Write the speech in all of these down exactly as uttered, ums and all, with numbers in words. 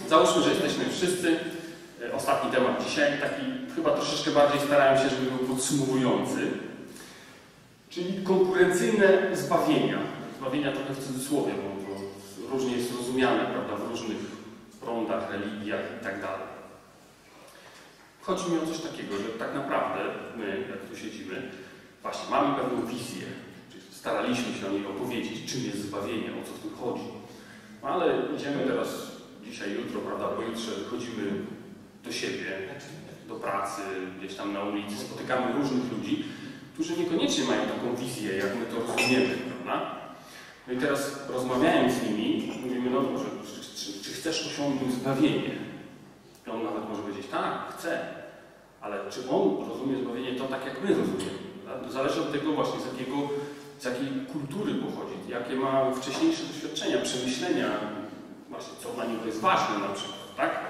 Załóżmy, że jesteśmy wszyscy. Ostatni temat dzisiaj, taki chyba troszeczkę bardziej starałem się, żeby był podsumowujący. Czyli konkurencyjne zbawienia. Zbawienia trochę w cudzysłowie, bo to różnie jest rozumiane, prawda, w różnych prądach, religiach i tak dalej. Chodzi mi o coś takiego, że tak naprawdę my, jak tu siedzimy, właśnie mamy pewną wizję, czyli staraliśmy się o niej opowiedzieć, czym jest zbawienie, o co w tym chodzi. No ale idziemy teraz, dzisiaj, jutro, prawda, pojutrze wychodzimy do siebie, do pracy, gdzieś tam na ulicy, spotykamy różnych ludzi, którzy niekoniecznie mają taką wizję, jak my to rozumiemy, prawda? No i teraz rozmawiając z nimi, mówimy, no dobrze, czy, czy, czy chcesz osiągnąć zbawienie? I on nawet może powiedzieć, tak, chcę, ale czy on rozumie zbawienie to tak, jak my rozumiemy? To zależy od tego właśnie, z, jakiego, z jakiej kultury pochodzi, jakie ma wcześniejsze doświadczenia, przemyślenia, właśnie co dla niego jest ważne na przykład, tak?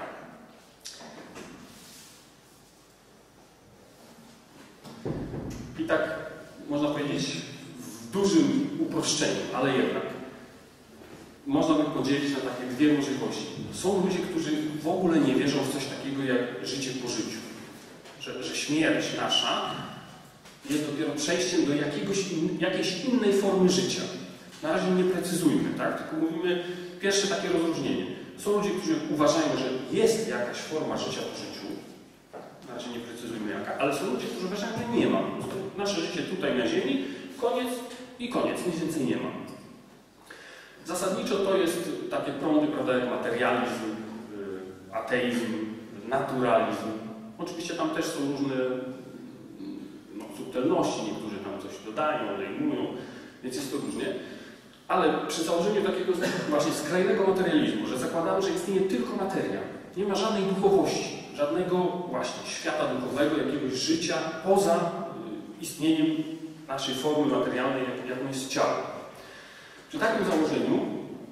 I tak można powiedzieć w dużym uproszczeniu, ale jednak można by podzielić na takie dwie możliwości. Są ludzie, którzy w ogóle nie wierzą w coś takiego jak życie po życiu. Że, że śmierć nasza jest dopiero przejściem do jakiegoś in, jakiejś innej formy życia. Na razie nie precyzujmy, tak? Tylko mówimy pierwsze takie rozróżnienie. Są ludzie, którzy uważają, że jest jakaś forma życia po życiu. Na razie nie precyzujmy jaka, ale są ludzie, którzy uważają, że nie ma. Nasze życie tutaj na ziemi, koniec i koniec, nic więcej nie ma. Zasadniczo to jest takie prądy, prawda, jak materializm, ateizm, naturalizm. Oczywiście tam też są różne no, subtelności, niektórzy tam coś dodają, odejmują, więc jest to różnie. Ale przy założeniu takiego właśnie skrajnego materializmu, że zakładamy, że istnieje tylko materia, nie ma żadnej duchowości, żadnego właśnie świata duchowego, jakiegoś życia poza istnieniem naszej formy materialnej, jaką jest ciało. Przy takim założeniu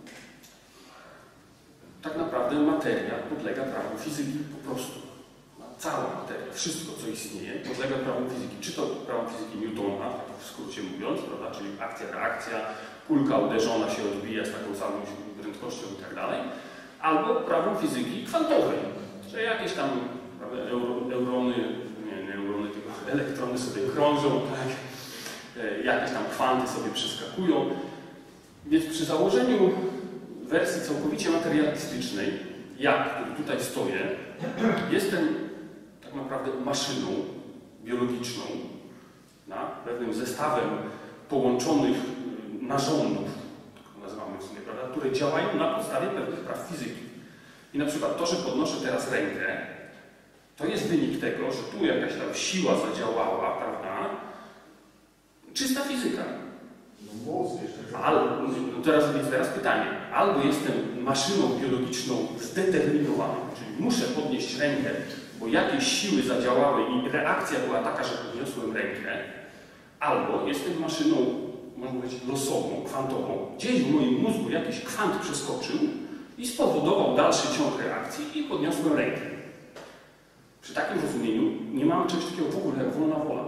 tak naprawdę materia podlega prawu fizyki po prostu. Cała materia, wszystko co istnieje podlega prawu fizyki. Czy to prawo fizyki Newtona, tak w skrócie mówiąc, prawda, czyli akcja, reakcja, kulka uderzona się odbija z taką samą prędkością i tak dalej, albo prawo fizyki kwantowej, że jakieś tam prawda, neurony, nie neurony, tylko elektrony sobie krążą, tak, jakieś tam kwanty sobie przeskakują. Więc przy założeniu wersji całkowicie materialistycznej, ja, który tutaj stoję, jestem tak naprawdę maszyną biologiczną, na pewnym zestawem połączonych narządów, tak nazywamy w sumie, prawda, które działają na podstawie pewnych praw fizyki. I na przykład to, że podnoszę teraz rękę, to jest wynik tego, że tu jakaś tam siła zadziałała, prawda? Czysta fizyka. Albo, no teraz, więc teraz pytanie. Albo jestem maszyną biologiczną zdeterminowaną, czyli muszę podnieść rękę, bo jakieś siły zadziałały i reakcja była taka, że podniosłem rękę, albo jestem maszyną, można powiedzieć, losową, kwantową. Gdzieś w moim mózgu jakiś kwant przeskoczył i spowodował dalszy ciąg reakcji i podniosłem rękę. Przy takim rozumieniu nie mamy czegoś takiego w ogóle jak wolna wola.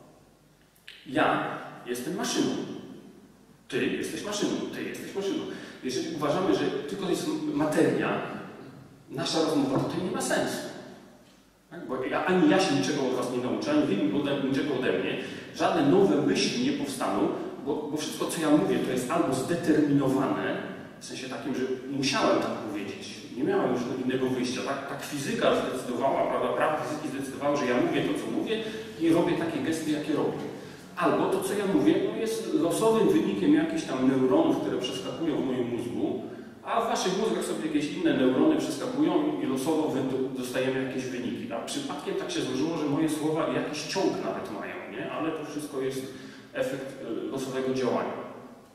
Ja jestem maszyną. Ty jesteś maszyną. Ty jesteś maszyną. Jeżeli uważamy, że tylko jest materia, nasza rozmowa tutaj nie ma sensu. Tak? Bo ja, ani ja się niczego od was nie nauczę, ani wy niczego ode mnie. Żadne nowe myśli nie powstaną, bo, bo wszystko, co ja mówię, to jest albo zdeterminowane, w sensie takim, że musiałem tak powiedzieć. Nie miałem już innego wyjścia. Tak, tak fizyka zdecydowała, prawda, prawa fizyki zdecydowały, że ja mówię to, co mówię i robię takie gesty, jakie robię. Albo to, co ja mówię, no jest losowym wynikiem jakichś tam neuronów, które przeskakują w moim mózgu, a w waszych mózgach sobie jakieś inne neurony przeskakują i losowo dostajemy jakieś wyniki. A przypadkiem tak się złożyło, że moje słowa jakiś ciąg nawet mają, nie? Ale to wszystko jest efekt losowego działania.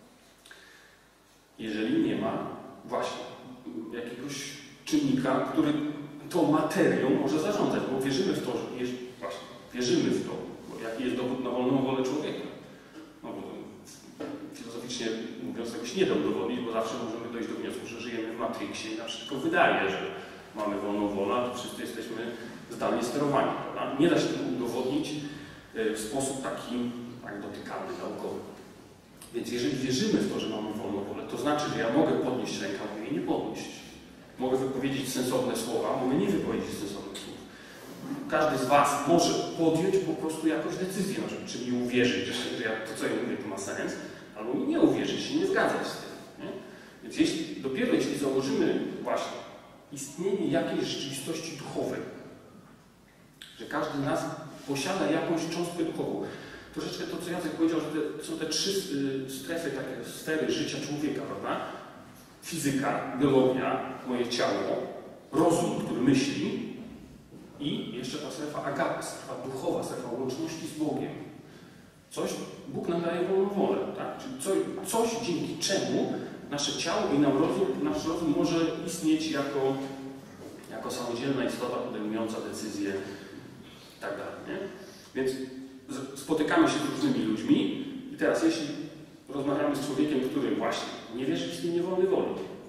Jeżeli nie ma właśnie jakiegoś czynnika, który tą materią może zarządzać, bo wierzymy w to, że jest, właśnie, wierzymy w to, bo jaki jest dowód na wolną wolę człowieka. No bo filozoficznie mówiąc, tego się nie da udowodnić, bo zawsze możemy dojść do wniosku, że żyjemy w Matrixie i nam się tylko wydaje, że mamy wolną wolę, a wszyscy jesteśmy zdalnie sterowani. Prawda? Nie da się tego udowodnić w sposób taki tak dotykalny, naukowy. Więc jeżeli wierzymy w to, że mamy wolną wolę, to znaczy, że ja mogę podnieść rękę, a mogę jej nie podnieść. mogę wypowiedzieć sensowne słowa, mogę nie wypowiedzieć sensownych słów. Każdy z Was może podjąć po prostu jakąś decyzję, no, czy mi uwierzyć, że, że ja, to, co ja mówię, to ma sens, albo mi nie uwierzyć, się nie zgadzać z tym. Nie? Więc jeśli, dopiero jeśli założymy właśnie istnienie jakiejś rzeczywistości duchowej, że każdy z nas posiada jakąś cząstkę duchową. Troszeczkę to, co Jacek powiedział, że te, są te trzy strefy, takie sfery życia człowieka, prawda? Fizyka, biologia, moje ciało, rozum, który myśli i jeszcze ta strefa agape, strefa duchowa, strefa łączności z Bogiem. Coś, Bóg nam daje wolną wolę, tak? Czyli coś, coś, dzięki czemu nasze ciało i nam rozum, nasz rozum może istnieć jako, jako samodzielna istota podejmująca decyzje i tak dalej, nie? Więc spotykamy się z różnymi ludźmi i teraz jeśli rozmawiamy z człowiekiem, który właśnie nie wierzy w istnienie wolnej woli,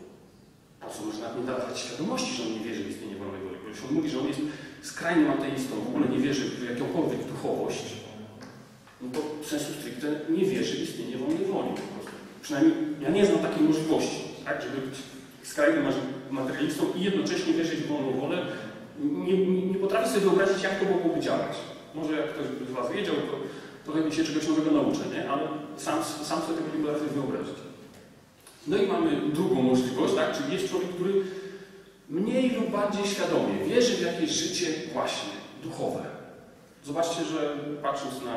to co może nawet nie dawać świadomości, że on nie wierzy w istnienie wolnej woli, bo jeśli on mówi, że on jest skrajnym ateistą, w ogóle nie wierzy w jakąkolwiek duchowość, no to sensu stricte nie wierzy w istnienie wolnej woli po prostu. Przynajmniej ja nie znam takiej możliwości, tak, żeby być skrajnym materialistą i jednocześnie wierzyć w wolną wolę. Nie, nie, nie potrafię sobie wyobrazić, jak to mogłoby działać. Może jak ktoś z Was wiedział, to trochę mi się czegoś nowego nauczę, nie? Ale sam, sam sobie tego nie potrafię wyobrazić. No i mamy drugą możliwość, tak? Czyli jest człowiek, który mniej lub bardziej świadomie wierzy w jakieś życie właśnie duchowe. Zobaczcie, że patrząc na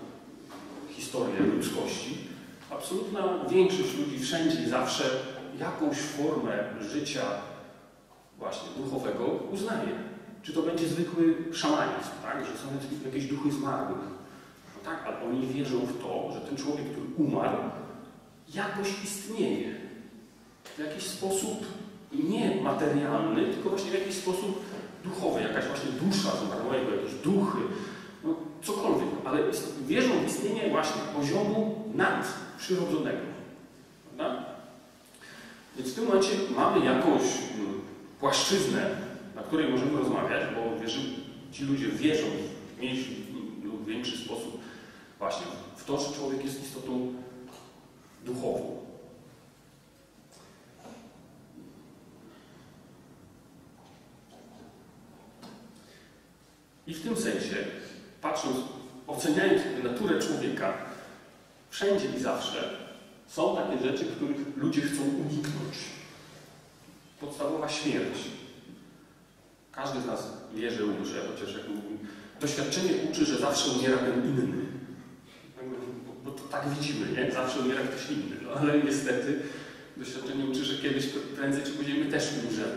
historię ludzkości, absolutna większość ludzi wszędzie i zawsze jakąś formę życia właśnie duchowego uznaje. Czy to będzie zwykły szamanizm, tak? Że są jakieś duchy zmarłych. No tak, ale oni wierzą w to, że ten człowiek, który umarł, jakoś istnieje. W jakiś sposób nie materialny, tylko właśnie w jakiś sposób duchowy. Jakaś właśnie dusza zmarłego, jakieś duchy, no cokolwiek. Ale wierzą w istnienie właśnie poziomu nadprzyrodzonego. Prawda? Więc w tym momencie mamy jakąś płaszczyznę, na której możemy rozmawiać, bo wierzy, ci ludzie wierzą w mniejszy lub większy sposób właśnie w to, że człowiek jest istotą duchową. I w tym sensie, patrząc, oceniając naturę człowieka, wszędzie i zawsze są takie rzeczy, których ludzie chcą uniknąć. Podstawowa śmierć. Każdy z nas wie, że umrze, chociaż jak mówi, doświadczenie uczy, że zawsze umiera ten inny. Bo, bo to tak widzimy, nie? Zawsze umiera ktoś inny. No, ale niestety doświadczenie uczy, że kiedyś, prędzej czy później my też umrzemy.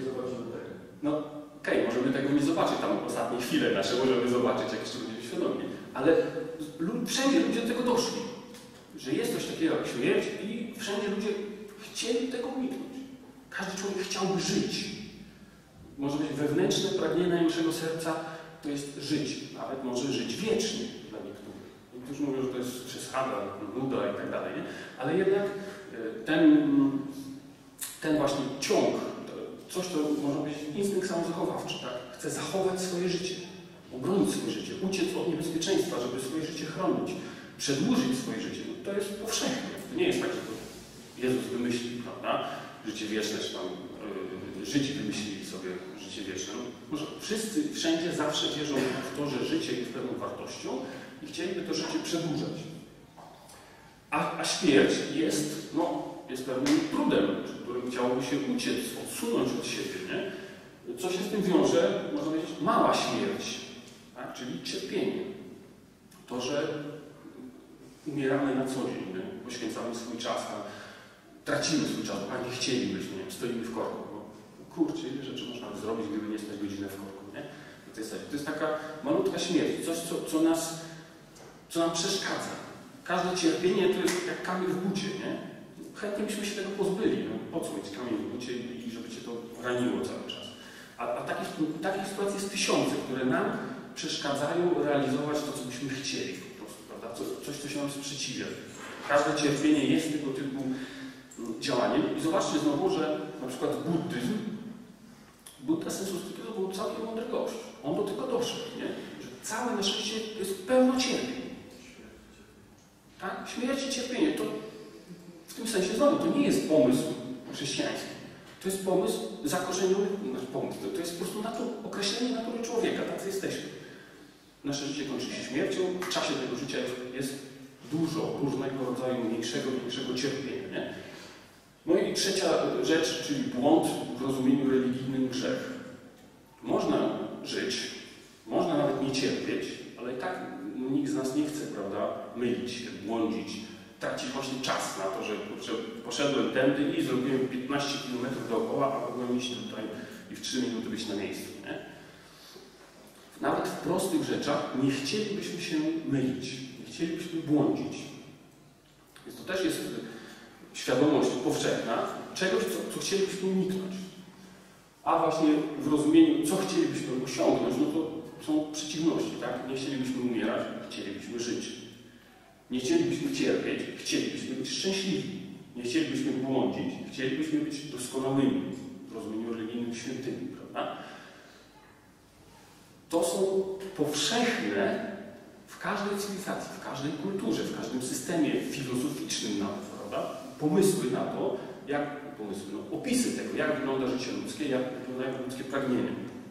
No okej, okay, możemy tego nie zobaczyć, tam ostatnie chwile nasze możemy zobaczyć, jak jeszcze będziemy świadomi. Ale wszędzie ludzie do tego doszli, że jest coś takiego jak śmierć i wszędzie ludzie chcieli tego uniknąć. Każdy człowiek chciałby żyć. Może być wewnętrzne pragnienie najmniejszego serca, to jest żyć. Nawet może żyć wiecznie dla niektórych. Niektórzy mówią, że to jest przesada, nuda i tak dalej. Ale jednak ten, ten właśnie ciąg, coś, to może być instynkt samozachowawczy. Tak? Chce zachować swoje życie, obronić swoje życie, uciec od niebezpieczeństwa, żeby swoje życie chronić, przedłużyć swoje życie. No, to jest powszechne. To nie jest tak, że to Jezus wymyślił, prawda? Życie wieczne, czy tam yy, Żydzi wymyślili sobie życie wieczne. No, może wszyscy wszędzie zawsze wierzą w to, że życie jest pewną wartością i chcieliby to życie przedłużać. A, a śmierć jest, no, jest pewnym trudem, którym chciałoby się uciec, odsunąć od siebie. Nie? Co się z tym wiąże, można powiedzieć, mała śmierć, tak? Czyli cierpienie. To, że umieramy na co dzień, nie? Poświęcamy swój czas, a tracimy swój czas, a nie chcielibyśmy, nie? Stoimy w korku. Bo, kurczę, ile rzeczy można zrobić, gdyby nie stać godzinę w korku. Nie? To, jest, to jest taka malutka śmierć, coś, co, co, nas, co nam przeszkadza. Każde cierpienie to jest jak kamień w bucie, nie? Chętnie byśmy się tego pozbyli. No, po co mieć kamień w bucie i żeby cię to raniło cały czas. A, a takich, takich sytuacji jest tysiące, które nam przeszkadzają realizować to, co byśmy chcieli po prostu, prawda? Co, coś, co się nam sprzeciwia. Każde cierpienie jest tego typu działaniem. I zobaczcie znowu, że na przykład buddyzm, Buddha sensu stricte to był całkiem mądry gość. On do tego doszedł, nie? Że całe nasze życie jest pełno cierpień. Tak? Śmierć i cierpienie to w tym sensie znowu to nie jest pomysł chrześcijański. To jest pomysł zakorzeniony, znaczy pomysł, to jest po prostu natu, określenie natury człowieka, tacy jesteśmy. Nasze życie kończy się śmiercią, w czasie tego życia jest, jest dużo różnego rodzaju mniejszego, większego cierpienia. Nie? No i trzecia rzecz, czyli błąd w rozumieniu religijnym grzech. Można żyć, można nawet nie cierpieć, ale i tak nikt z nas nie chce, prawda, mylić się, błądzić, tracić właśnie czas na to, że, że poszedłem tędy i zrobiłem piętnaście kilometrów dookoła, a mogłem iść tutaj i w trzy minuty być na miejscu. Nie? Nawet w prostych rzeczach nie chcielibyśmy się mylić, nie chcielibyśmy błądzić. Więc to też jest świadomość powszechna czegoś, co, co chcielibyśmy uniknąć. A właśnie w rozumieniu, co chcielibyśmy osiągnąć, no to są przeciwności, tak? Nie chcielibyśmy umierać, chcielibyśmy żyć. Nie chcielibyśmy cierpieć, chcielibyśmy być szczęśliwi. Nie chcielibyśmy błądzić, chcielibyśmy być doskonałymi, w rozumieniu religijnym świętymi, prawda? To są powszechne w każdej cywilizacji, w każdej kulturze, w każdym systemie filozoficznym nawet, prawda? Pomysły na to, jak, pomysły, no, opisy tego, jak wygląda życie ludzkie, jak wyglądają ludzkie pragnienia.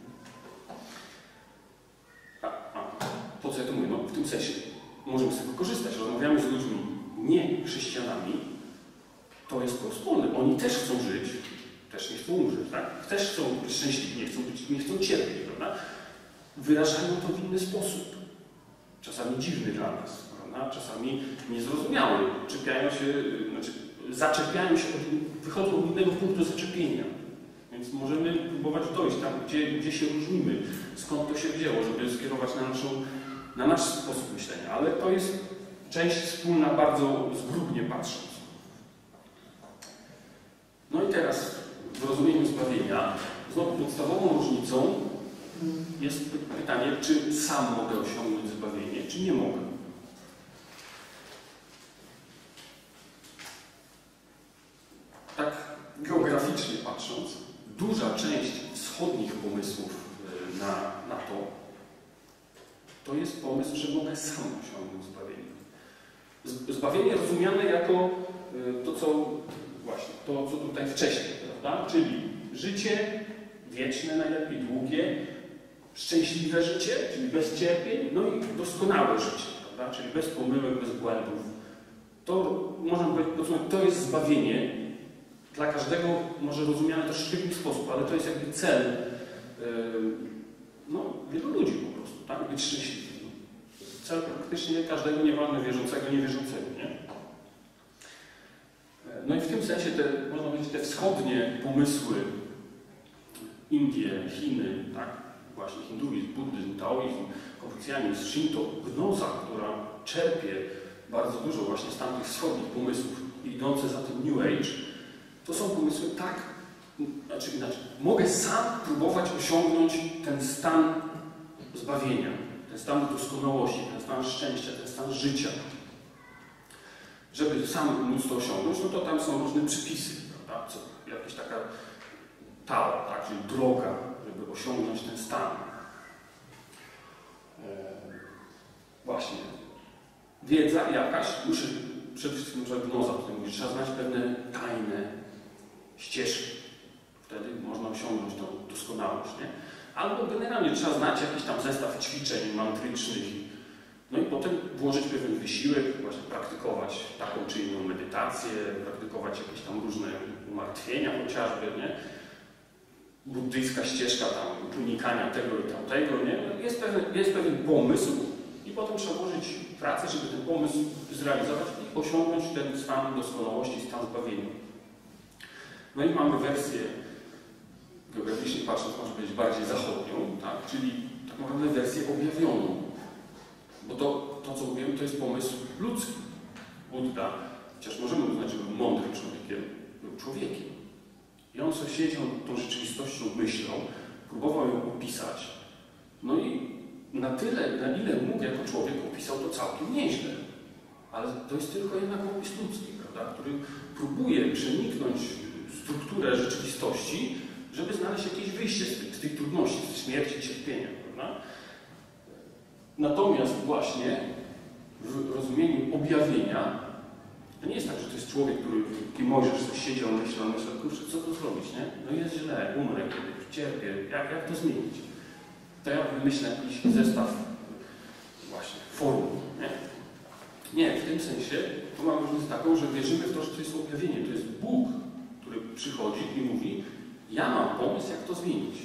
A, a po co ja to mówię? No, w tym sensie możemy z tego korzystać. Rozmawiamy z ludźmi nie chrześcijanami, to jest to wspólne. Oni też chcą żyć, też nie chcą umrzeć, tak? Też chcą być szczęśliwi, nie chcą, być, nie chcą cierpieć, prawda? Wyrażają to w inny sposób. Czasami dziwny dla nas, prawda? Czasami niezrozumiały. Czepiają się, znaczy zaczepiają się, od, wychodzą od innego punktu zaczepienia. Więc możemy próbować dojść tam, gdzie, gdzie się różnimy, skąd to się wzięło, żeby skierować na, naszą, na nasz sposób myślenia. Ale to jest część wspólna, bardzo zgrubnie patrząc. No i teraz w rozumieniu zbawienia, znowu podstawową różnicą jest pytanie, czy sam mogę osiągnąć zbawienie, czy nie mogę. Tak geograficznie patrząc, duża część wschodnich pomysłów na, na to, to jest pomysł, że mogę sam osiągnąć zbawienie. Zbawienie rozumiane jako to, co właśnie, to, co tutaj wcześniej, prawda? Czyli życie wieczne, najlepiej długie, szczęśliwe życie, czyli bez cierpień, no i doskonałe życie, prawda? Czyli bez pomyłek, bez błędów. To można powiedzieć, to jest zbawienie. Dla każdego może rozumiane troszeczkę w inny sposób, ale to jest jakby cel yy, no, wielu ludzi po prostu, tak? Być szczęśliwym. Cel praktycznie każdego, nieważne wierzącego, niewierzącego, nie? No i w tym sensie te, można powiedzieć, te wschodnie pomysły, Indie, Chiny, tak? Właśnie hinduizm, buddyzm, taoizm, konfucjanizm, Shinto, gnoza, która czerpie bardzo dużo właśnie z tamtych wschodnich pomysłów idące za tym New Age, to są pomysły tak, znaczy inaczej, mogę sam próbować osiągnąć ten stan zbawienia, ten stan doskonałości, ten stan szczęścia, ten stan życia. Żeby sam móc to osiągnąć, no to tam są różne przypisy, prawda? Co, jakaś taka tała, tak? Czyli droga, żeby osiągnąć ten stan. Eee, właśnie. Wiedza jakaś, muszę przede wszystkim na przykład gnoza, tutaj mówi, że trzeba znać pewne tajne ścieżki. Wtedy można osiągnąć tą doskonałość, nie? Albo generalnie trzeba znać jakiś tam zestaw ćwiczeń mantrycznych, no i potem włożyć pewien wysiłek, właśnie praktykować taką czy inną medytację, praktykować jakieś tam różne umartwienia chociażby, nie? Buddyjska ścieżka tam unikania tego i tamtego, nie? Jest pewien, jest pewien pomysł i potem trzeba włożyć pracę, żeby ten pomysł zrealizować i osiągnąć ten stan doskonałości, stan zbawienia. No i mamy wersję, geograficznie patrząc, można powiedzieć bardziej zachodnią, tak? Czyli tak naprawdę wersję objawioną. Bo to, to, co mówiłem, to jest pomysł ludzki. Budda, chociaż możemy uznać, że był mądrym człowiekiem, był człowiekiem. I on sobie siedział tą rzeczywistością, myślą, próbował ją opisać. No i na tyle, na ile mógł jako człowiek, opisał to całkiem nieźle. Ale to jest tylko jednak opis ludzki, prawda? Który próbuje przeniknąć strukturę rzeczywistości, żeby znaleźć jakieś wyjście z tych, z tych trudności, z śmierci, cierpienia, prawda? Natomiast właśnie w rozumieniu objawienia To nie jest tak, że to jest człowiek, który, taki Mojżesz, coś siedział, myślał, myślał, kurczę, co tu zrobić, nie? No jest źle, umrę kiedyś, cierpię, jak, jak to zmienić? To ja wymyślę jakiś zestaw właśnie formuł, nie? Nie, w tym sensie to mamy różnicę taką, że wierzymy w to, że to jest objawienie. To jest Bóg, który przychodzi i mówi, ja mam pomysł, jak to zmienić.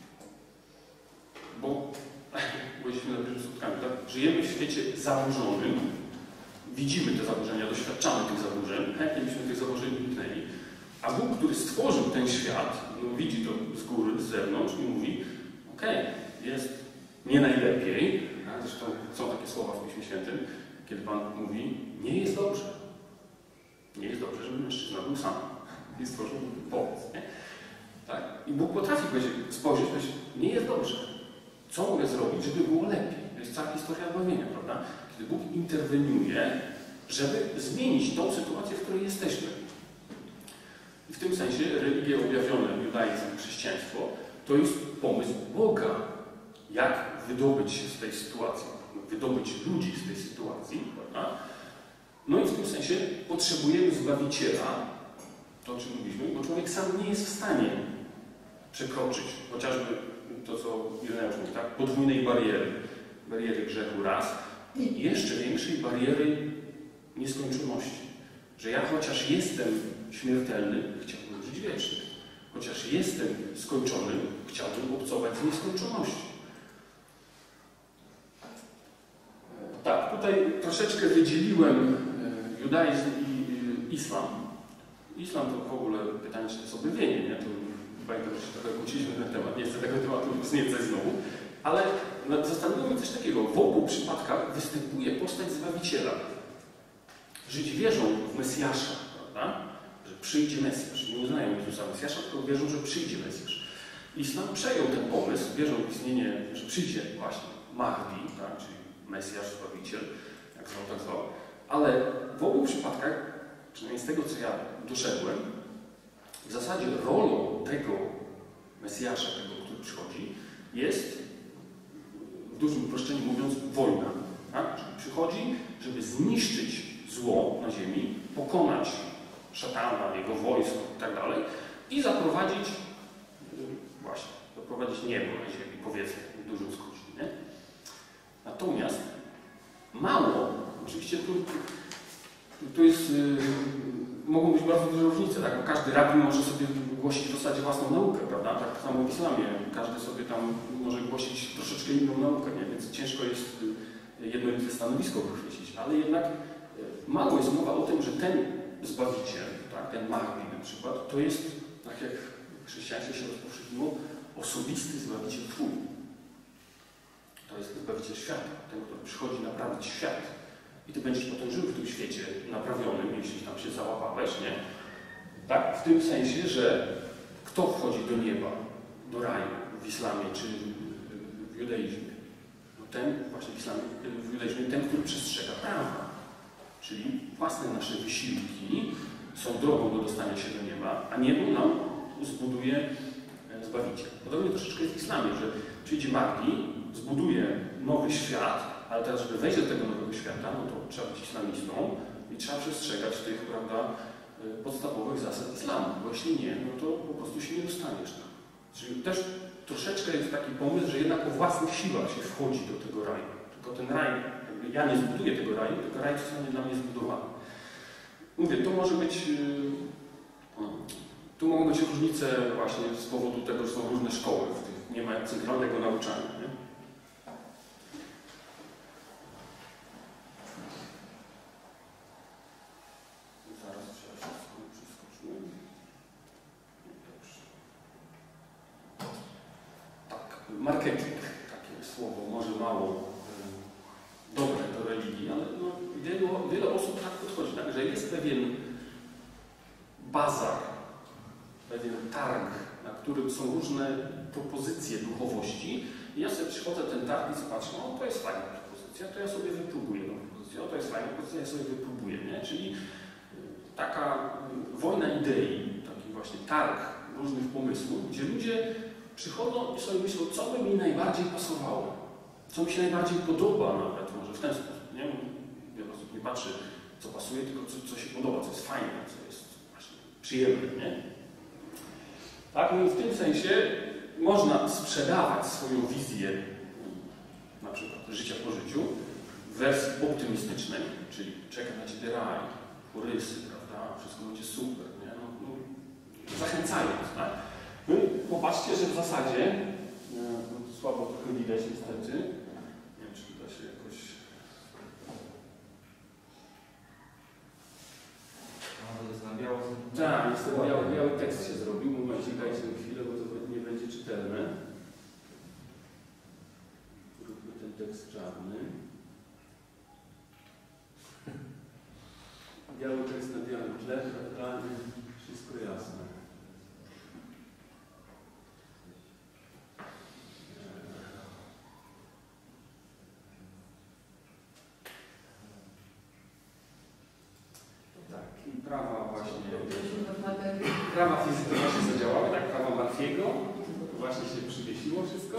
Bo, bo jesteśmy na pierwszym skutkami, tak? Żyjemy w świecie zaburzonym, widzimy te zaburzenia, doświadczamy tych zaburzeń, chętnie byśmy tych zaburzeń uniknęli, a Bóg, który stworzył ten świat, no, widzi to z góry, z zewnątrz i mówi, okej, okay, jest nie najlepiej, a zresztą są takie słowa w Piśmie Świętym, kiedy Pan mówi, nie jest dobrze. Nie jest dobrze, żeby mężczyzna był sam i stworzył pomoc. Nie? Tak? I Bóg potrafi spojrzeć, powiedzieć, nie jest dobrze. Co mogę zrobić, żeby było lepiej? To jest cała historia objawienia, prawda? Kiedy Bóg interweniuje, żeby zmienić tą sytuację, w której jesteśmy. I w tym sensie religie objawione, judaizm, chrześcijaństwo, to jest pomysł Boga, jak wydobyć się z tej sytuacji, wydobyć ludzi z tej sytuacji, prawda? No i w tym sensie potrzebujemy Zbawiciela, to o czym mówiliśmy, bo człowiek sam nie jest w stanie przekroczyć chociażby to, co Ireneusz mówi, tak? Podwójnej bariery, bariery grzechu raz i jeszcze większej bariery nieskończoności. Że ja chociaż jestem śmiertelny, chciałbym żyć wiecznie. Chociaż jestem skończony, chciałbym obcować z nieskończonością. Tak, tutaj troszeczkę wydzieliłem judaizm i islam. Islam to w ogóle pytanie, czy to jest objawienie, nie? To pamiętam, że się trochę kłóciliśmy na ten temat, nie chcę tego tematu wzniecać znowu, ale zastanawiamy mnie coś takiego. W obu przypadkach występuje postać Zbawiciela. Żydzi wierzą w Mesjasza, prawda? Że przyjdzie Mesjasz. Nie uznają Jezusa Mesjasza, tylko wierzą, że przyjdzie Mesjasz. Islam przejął ten pomysł, wierzą w istnienie, że przyjdzie właśnie Mahdi, tak? Czyli Mesjasz, Zbawiciel, jak zwał, tak zwał. Ale w obu przypadkach, przynajmniej z tego, co ja doszedłem, w zasadzie rolą tego Mesjasza, tego, który przychodzi, jest, w dużym uproszczeniu mówiąc, wojna. Tak? Czyli przychodzi, żeby zniszczyć zło na ziemi, pokonać szatana, jego wojsko i tak dalej i zaprowadzić, właśnie, zaprowadzić niebo na ziemi, powiedzmy, w dużym skrócie. Nie? Natomiast mało, oczywiście tu, tu jest, yy, mogą być bardzo duże różnice, tak? Bo każdy rabin może sobie głosić w zasadzie własną naukę, prawda? Tak samo w islamie, każdy sobie tam może głosić troszeczkę inną naukę, nie? Więc ciężko jest jednolite stanowisko wychwycić, ale jednak mało jest mowa o tym, że ten Zbawiciel, tak? Ten Mahdi na przykład, to jest, tak jak w chrześcijaństwie się rozpowszechniło, osobisty Zbawiciel Twój. To jest Zbawiciel świata, ten, który przychodzi naprawić świat. I Ty będziesz potem żył w tym świecie naprawionym, jeśli tam się załapałeś, nie? Tak, w tym sensie, że kto wchodzi do nieba, do raju w islamie czy w judaizmie? No ten właśnie w islamie, w judaizmie, ten, który przestrzega prawa. Czyli własne nasze wysiłki są drogą do dostania się do nieba, a niebo nam zbuduje Zbawiciel. Podobnie troszeczkę jest w islamie, że przyjdzie Mahdi, zbuduje nowy świat, ale teraz, żeby wejść do tego nowego świata, no to trzeba być islamistą i trzeba przestrzegać tych, prawda, podstawowych zasad islamu, bo jeśli nie, no to po prostu się nie dostaniesz tam. Czyli też troszeczkę jest taki pomysł, że jednak o własnych siłach się wchodzi do tego raju. Tylko ten raj, jakby ja nie zbuduję tego raju, tylko raj zostanie dla mnie zbudowany. Mówię, to może być, tu mogą być różnice właśnie z powodu tego, że są różne szkoły, w tych nie ma centralnego nauczania. Nie? Zaraz trzeba wszystko przeskoczyć. Dobrze. Tak, marketing, takie słowo, może mało y, dobre do religii, ale no, wielu, wiele osób tak podchodzi, tak, że jest pewien bazar, pewien targ, na którym są różne propozycje duchowości i ja sobie przychodzę ten targ i zobaczę, no to jest fajna propozycja, to ja sobie wypróbuję tą propozycję, o to jest fajna propozycja, ja sobie wypróbuję, nie? Czyli taka wojna idei, taki właśnie targ różnych pomysłów, gdzie ludzie przychodzą i sobie myślą, co by mi najbardziej pasowało, co mi się najbardziej podoba nawet, może w ten sposób, nie? Wiele osób nie patrzy, co co pasuje, tylko co, co się podoba, co jest fajne, co jest właśnie przyjemne, nie? Tak, no i w tym sensie można sprzedawać swoją wizję, na przykład życia po życiu, w wersji optymistycznej, czyli czeka na Ciebie raj, chorysy, prawda, wszystko będzie super, nie? No, no, zachęcając, tak? No i popatrzcie, że w zasadzie, no, słabo trochę widać niestety, nie wiem, czy da się jakoś... Tak, niestety biały, biały tekst się zrobił, momencie, dajcie na chwilę, bo to nie będzie czytelne. Róbmy ten tekst czarny. Biały tekst na białym tle, prawda? Wszystko jasne. Tak, i prawa właśnie, prawa fizyki właśnie zadziałały, tak, prawa Murphy'ego, właśnie się przywiesiło wszystko.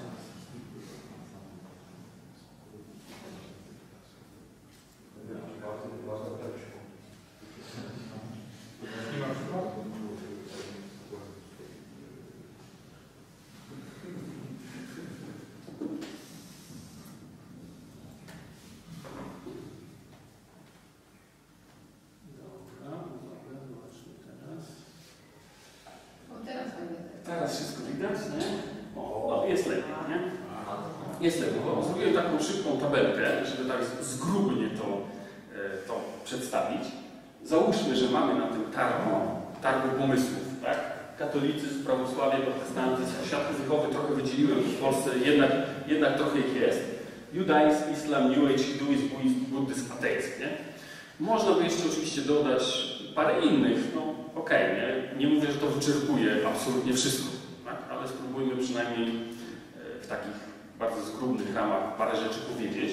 Teraz wszystko widać, nie? O, no, jest lepiej, nie? Jest lepiej. Zrobiłem taką szybką tabelkę, żeby tak zgrubnie to, to przedstawić. Załóżmy, że mamy na tym targu, targu pomysłów, tak? Katolicyzm, prawosławie, protestantyzm, świat duchowy trochę wydzieliłem w Polsce, jednak, jednak trochę ich jest. Judaizm, islam, New Age, hinduizm, buddyzm, ateizm, nie? Można by jeszcze oczywiście dodać parę innych, no okej, okay, nie? Nie mówię, że to wyczerpuje absolutnie wszystko, tak? Ale spróbujmy przynajmniej w takich bardzo zgrubnych ramach parę rzeczy powiedzieć.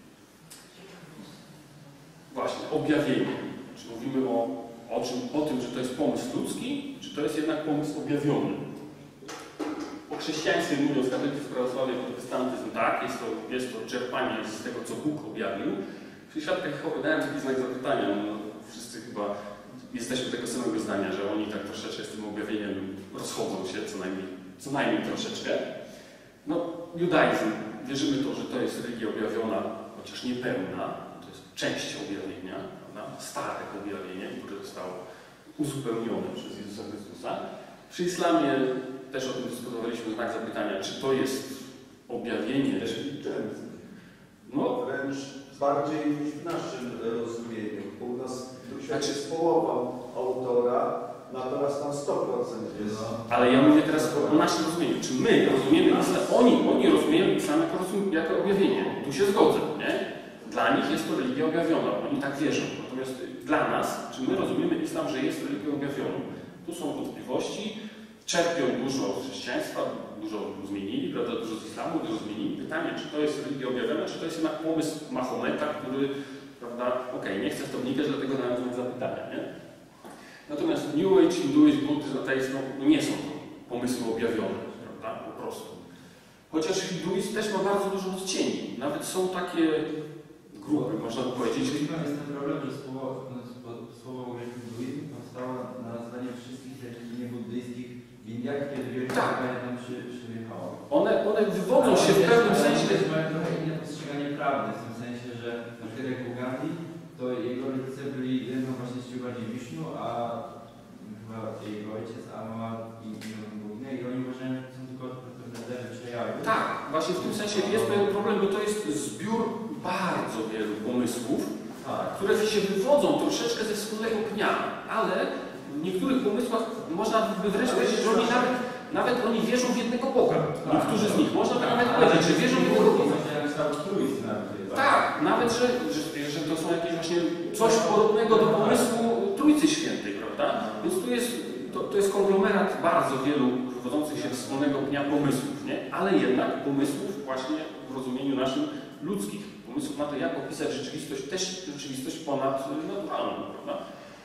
Właśnie, objawienie. Czy mówimy o, o, czym, o tym, że to jest pomysł ludzki, czy to jest jednak pomysł objawiony? O chrześcijaństwie mówiąc, katolicyzm, prawosławie, protestantyzm, tak, jest to, jest to czerpanie z tego, co Bóg objawił. W przypadkach Jehowy dałem taki znak zapytania, no, wszyscy chyba jesteśmy tego samego zdania, że oni tak troszeczkę z tym objawieniem rozchodzą się, co najmniej, co najmniej troszeczkę. No, judaizm, wierzymy to, że to jest religia objawiona, chociaż niepełna, to jest część objawienia, prawda? Stare objawienie, które zostało uzupełnione przez Jezusa Chrystusa. Przy islamie też o tym dyskutowaliśmy, znak zapytania, czy to jest objawienie. No, wręcz bardziej niż w naszym rozumieniu. U nas znaczy, jest połowa autora, natomiast tam sto procent jest. Ale ja mówię teraz o naszym rozumieniu. Czy my rozumiemy islam? Oni, oni rozumieją islam jako, rozum, jako objawienie. Tu się zgodzę, nie? Dla nich jest to religia objawiona. Oni tak wierzą. Natomiast dla nas, czy my rozumiemy islam, że jest religią objawioną? Tu są wątpliwości. Czerpią dużo z chrześcijaństwa, dużo zmienili, prawda? Dużo z islamu, dużo zmienili. Pytanie, czy to jest religia objawiona, czy to jest jednak pomysł Mahometa, który, prawda, okej, okay, nie chcę w to wnikać, dlatego dałem znak zapytania, nie? Natomiast New Age, hinduizm, buddyzm, ateizm, no, nie są to pomysły objawione, prawda, po prostu. Chociaż hinduizm też ma bardzo dużo odcieni. Nawet są takie grupy, można by powiedzieć. Jest ten problem, że słowo, słowo hinduizm powstało na zdanie wszystkich religii niebuddyjskich w Indiach, kiedy Wielka tak. tam przy, przyjechało. One, one wywodzą się w pewnym sensie. To jest trochę inne postrzeganie prawdy, w tym sensie, że na przykład jak u Gandhi, to jego rodzice byli jedną właśnie czcią bardziej Wisznu, a chyba jego ojciec, a mama i inną bóginę, i oni uważają, że są tylko pewne przejawy. Tak, właśnie w tym sensie jest pewien problem, bo to jest zbiór bardzo wielu pomysłów, tak, które się wywodzą troszeczkę ze wspólnego pnia, ale w niektórych pomysłach można by wręcz powiedzieć, że oni nawet, nawet oni wierzą w jednego Boga. Niektórzy z nich. Można by nawet powiedzieć, że wierzą w jednego Boga. Tak, nawet, że, że, że to są jakieś właśnie coś podobnego do pomysłu Trójcy Świętej, prawda? Więc tu jest, to, to jest konglomerat bardzo wielu wywodzących się z wspólnego pnia pomysłów, nie? Ale jednak pomysłów właśnie w rozumieniu naszym ludzkich. Pomysłów na to, jak opisać rzeczywistość, też rzeczywistość ponadnaturalną, prawda?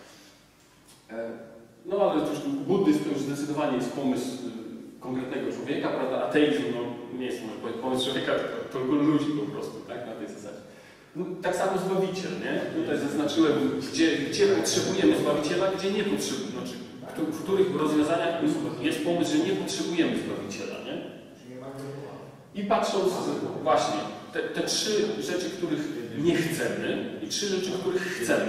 No ale buddyzm to już zdecydowanie jest pomysł konkretnego człowieka, prawda? Ateizm no, nie jest może powiedzieć pomysł człowieka, tylko, tylko ludzi po prostu, tak? Na tej zasadzie. No, tak samo Zbawiciel, nie? Tutaj zaznaczyłem, gdzie, gdzie potrzebujemy Zbawiciela, gdzie nie potrzebujemy. Znaczy, w których rozwiązaniach jest pomysł, że nie potrzebujemy Zbawiciela, nie? I patrząc właśnie, te, te trzy rzeczy, których nie chcemy i trzy rzeczy, których chcemy.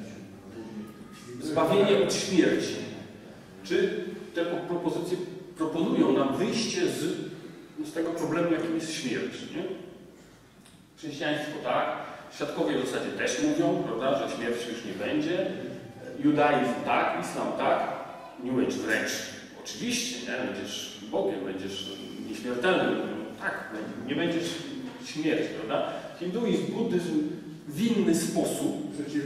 Zbawienie od śmierci. Czy te propozycje proponują nam wyjście z, z tego problemu, jakim jest śmierć, nie? Chrześcijaństwo tak, świadkowie w zasadzie też mówią, prawda, że śmierci już nie będzie. Judaizm tak, islam tak, New Age wręcz. Oczywiście, nie? Będziesz Bogiem, będziesz nieśmiertelnym. Tak, nie będziesz śmierci, prawda? Hinduizm, buddyzm w inny sposób.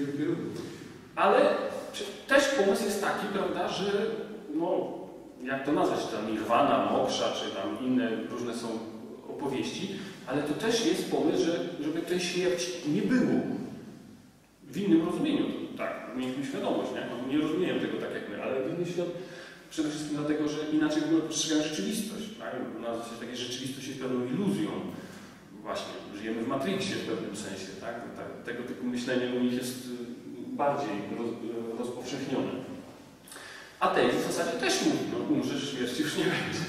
Ale też pomysł jest taki, prawda, że no, jak to nazwać, tam nirwana, moksha, czy tam inne różne są opowieści, ale to też jest pomysł, że, żeby tej śmierci nie było. W innym rozumieniu, to, tak, mieliśmy świadomość, nie? No, nie rozumieją tego tak jak my, ale w inny świat przede wszystkim dlatego, że inaczej postrzegają rzeczywistość. Tak? U nas jest takie, rzeczywistość jest pewną iluzją. Właśnie, żyjemy w Matrixie w pewnym sensie, tak? Tego typu myślenie u nich jest bardziej roz, rozpowszechnione. Ateizm w zasadzie też mówi, no umrzesz, śmierci już nie będzie.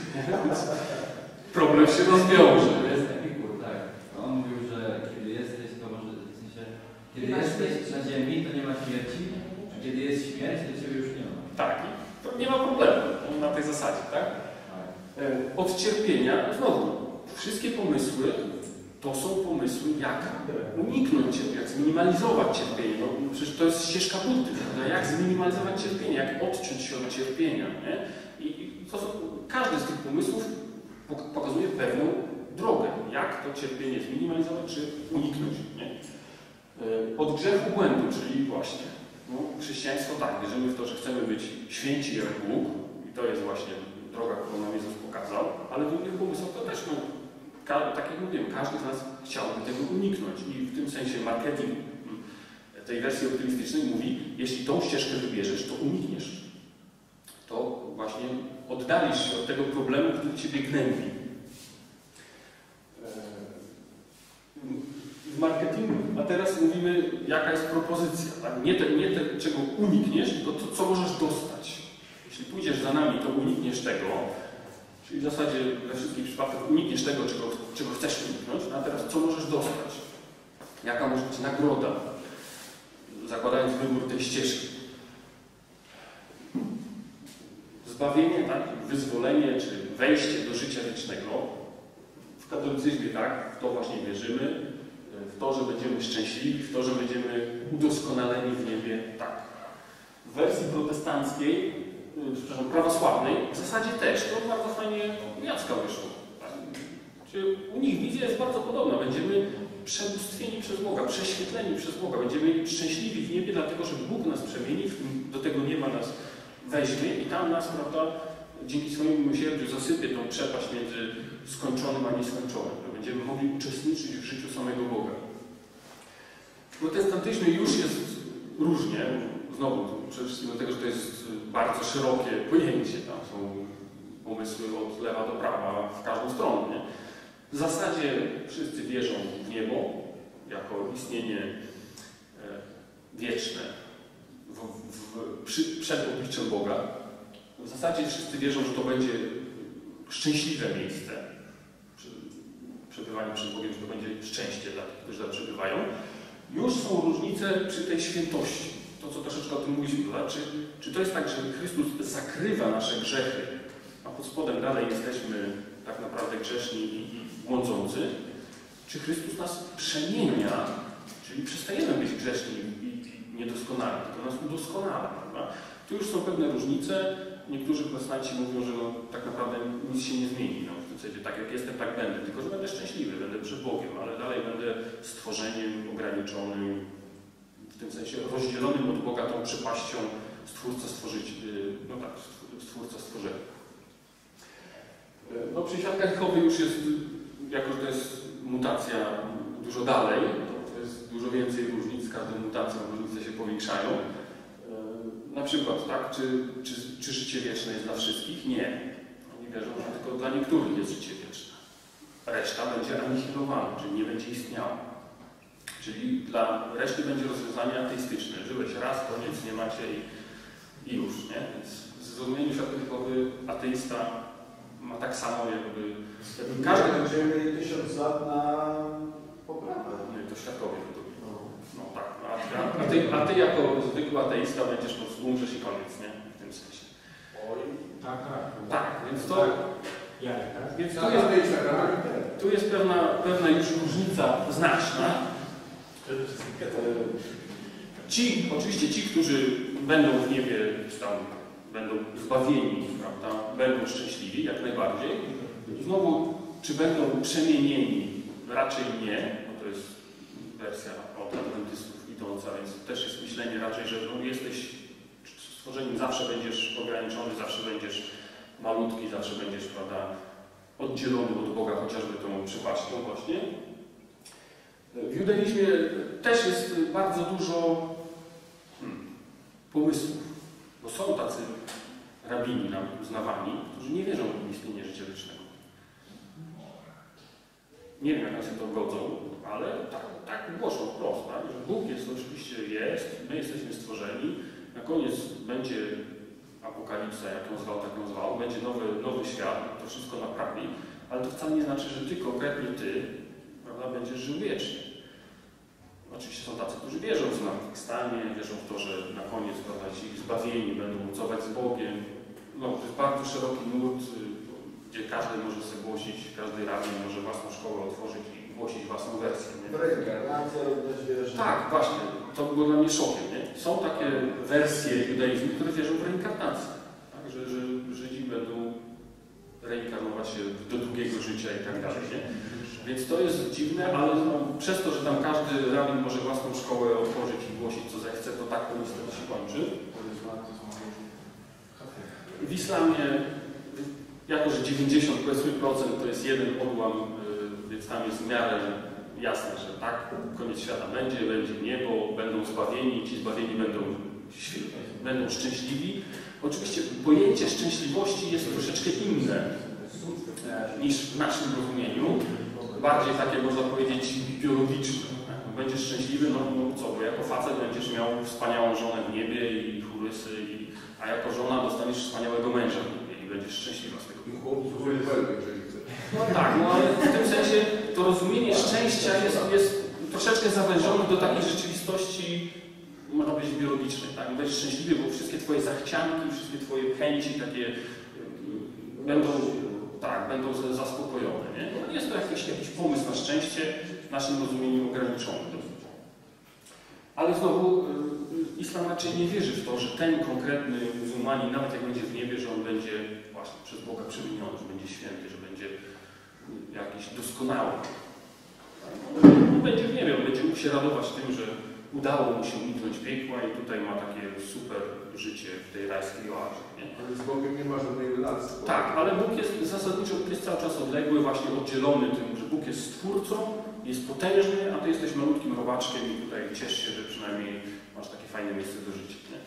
Problem się rozwiąże. To jest Epikur, tak. On mówił, że kiedy jesteś, to może, w sensie, kiedy jesteś na ziemi, to nie ma śmierci, a kiedy jest śmierć, to ciebie już nie ma. Tak, to nie ma problemu na tej zasadzie, tak? Od cierpienia, znowu, wszystkie pomysły to są pomysły, jak uniknąć cierpienia, jak zminimalizować cierpienie. No, przecież to jest ścieżka Buddy, prawda? Jak zminimalizować cierpienie, jak odciąć się od cierpienia. Nie? I, i to są, każdy z tych pomysłów pokazuje pewną drogę, jak to cierpienie zminimalizować, czy uniknąć. Nie? Od grzechu błędu, czyli właśnie no, chrześcijaństwo tak, wierzymy w to, że chcemy być święci jak Bóg i to jest właśnie droga, którą nam Jezus pokazał, ale w innych pomysłach to też, no, tak jak mówiłem, każdy z nas chciałby tego uniknąć i w tym sensie marketing tej wersji optymistycznej mówi, jeśli tą ścieżkę wybierzesz, to unikniesz. To właśnie oddalisz się od tego problemu, który Ciebie gnębi. W marketingu, a teraz mówimy, jaka jest propozycja. Tak? Nie, te, nie te, czego unikniesz, tylko to, co możesz dostać. Jeśli pójdziesz za nami, to unikniesz tego, czyli w zasadzie we wszystkich przypadkach unikniesz tego, czego, czego chcesz uniknąć, no a teraz co możesz dostać? Jaka może być nagroda, zakładając wybór tej ścieżki. Zbawienie, tak, wyzwolenie, czy wejście do życia wiecznego. W katolicyzmie tak, w to właśnie wierzymy, w to, że będziemy szczęśliwi, w to, że będziemy udoskonaleni w niebie, tak. W wersji protestanckiej, przepraszam, prawosławnej, w zasadzie też, to bardzo fajnie Jacka wyszło. Tak? Czyli u nich wizja jest bardzo podobna. Będziemy przebóstwieni przez Boga, prześwietleni przez Boga. Będziemy szczęśliwi w niebie, dlatego że Bóg nas przemieni, do tego nieba nas weźmie i tam nas, prawda, dzięki swojemu miłosierdziu zasypie tą przepaść między skończonym a nieskończonym. Będziemy mogli uczestniczyć w życiu samego Boga. W protestantyzmie już jest różnie. Znowu, przede wszystkim dlatego, że to jest bardzo szerokie pojęcie. Tam są pomysły od lewa do prawa w każdą stronę. Nie? W zasadzie wszyscy wierzą w niebo jako istnienie wieczne w, w, przy, przed obliczem Boga. W zasadzie wszyscy wierzą, że to będzie szczęśliwe miejsce. Przebywanie przed Bogiem, że to będzie szczęście dla tych, którzy tam przebywają. Już są różnice przy tej świętości. To, co troszeczkę o tym mówiliśmy, czy, czy to jest tak, że Chrystus zakrywa nasze grzechy, a pod spodem dalej jesteśmy tak naprawdę grzeszni i, i błądzący, czy Chrystus nas przemienia, czyli przestajemy być grzeszni i, i niedoskonali, tylko nas udoskonala. Prawda? Tu już są pewne różnice. Niektórzy protestanci mówią, że no, tak naprawdę nic się nie zmieni. No, w zasadzie tak jak jestem, tak będę, tylko że będę szczęśliwy, będę przed Bogiem, ale dalej będę stworzeniem ograniczonym, w tym sensie rozdzielonym od Boga tą przepaścią Stwórca stworzyć, no tak, Stwórca stworzenia. No przy świadkach Jehowy już jest, jako że to jest mutacja dużo dalej, to jest dużo więcej różnic, z każdą mutacją różnice się powiększają. Na przykład, tak, czy, czy, czy życie wieczne jest dla wszystkich? Nie. Oni wierzą, że tylko dla niektórych jest życie wieczne. Reszta będzie anihilowana, czyli nie będzie istniała. Czyli dla reszty będzie rozwiązanie ateistyczne. Żyłeś raz, koniec, nie macie i, i już, nie? Więc w zrozumieniu światopoglądowym ateista ma tak samo jakby... jakby każdy będziemy mieli tysiąc lat na poprawę. Nie, to światowy. No, no tak. A, a, ty, a ty jako zwykły ateista będziesz po prostu umrzesz i koniec, nie? W tym sensie. Oj. Tak, tak. Tak, więc to... Tak. Ja, tak? Więc tu Tak, jest, tak, tu jest pewna, pewna już różnica znaczna. Ci, oczywiście ci, którzy będą w niebie, czy tam będą zbawieni, prawda, będą szczęśliwi, jak najbardziej. Znowu, czy będą przemienieni? Raczej nie, bo to jest wersja od adwentystów idąca, więc też jest myślenie raczej, że no, jesteś stworzeniem, zawsze będziesz ograniczony, zawsze będziesz malutki, zawsze będziesz, prawda, oddzielony od Boga, chociażby tą przypatrzą właśnie. W judaizmie też jest bardzo dużo hmm, pomysłów, bo są tacy rabini nawet uznawani, którzy nie wierzą w istnienie życia wiecznego. Nie wiem, jak oni się to godzą, ale tak, tak głoszą wprost, tak? Że Bóg jest, oczywiście jest, my jesteśmy stworzeni, na koniec będzie apokalipsa, jak ją zwał, tak ją zwał, będzie nowy, nowy świat, to wszystko naprawi, ale to wcale nie znaczy, że ty, konkretnie ty, prawda, będziesz żył wiecznie. Oczywiście są tacy, którzy wierzą w zmartwychwstanie, wierzą w to, że na koniec, prawda, ci zbawieni będą obcować z Bogiem. No, to jest bardzo szeroki nurt, gdzie każdy może sobie głosić, każdy rabin może własną szkołę otworzyć i głosić własną wersję. Nie? Reinkarnacja również wierzy. Tak, właśnie. To było dla mnie szokiem. Nie? Są takie wersje judaizmu, które wierzą w reinkarnację. Tak? Że, że Żydzi będą reinkarnować się do drugiego życia i tak dalej. Nie? Więc to jest dziwne, ale no, przez to, że tam każdy rabin może własną szkołę otworzyć i głosić co zechce, to tak to niestety się kończy. W islamie, jako że dziewięćdziesiąt procent to jest jeden odłam, więc tam jest w miarę jasne, że tak, koniec świata będzie, będzie niebo, będą zbawieni, ci zbawieni będą, będą szczęśliwi. Oczywiście pojęcie szczęśliwości jest troszeczkę inne niż w naszym rozumieniu. Bardziej takie, można powiedzieć, biologiczne. Będziesz szczęśliwy, no, no co, bo jako facet będziesz miał wspaniałą żonę w niebie i chórysy, i, a jako żona dostaniesz wspaniałego męża w niebie i będziesz szczęśliwa z tego. No tak, no ale w tym sensie to rozumienie szczęścia jest, jest troszeczkę zawężone do takiej rzeczywistości, można powiedzieć, biologicznej. Tak? Będziesz szczęśliwy, bo wszystkie twoje zachcianki, wszystkie twoje chęci takie będą, tak, będą zaspokojone. Nie? No, jest to jakiś, jakiś pomysł na szczęście w naszym rozumieniu ograniczony. Ale znowu islam raczej nie wierzy w to, że ten konkretny muzułmanin, nawet jak będzie w niebie, że on będzie właśnie przez Boga przemieniony, że będzie święty, że będzie jakiś doskonały. On będzie w niebie, on będzie mógł się radować tym, że udało mu się uniknąć piekła i tutaj ma takie super życie w tej rajskiej oazie. Ale z Bogiem nie ma żadnej relacji. Tak, ale Bóg jest zasadniczo Bóg jest cały czas odległy, właśnie oddzielony tym, że Bóg jest stwórcą, jest potężny, a ty jesteś malutkim robaczkiem i tutaj ciesz się, że przynajmniej masz takie fajne miejsce do życia. Nie?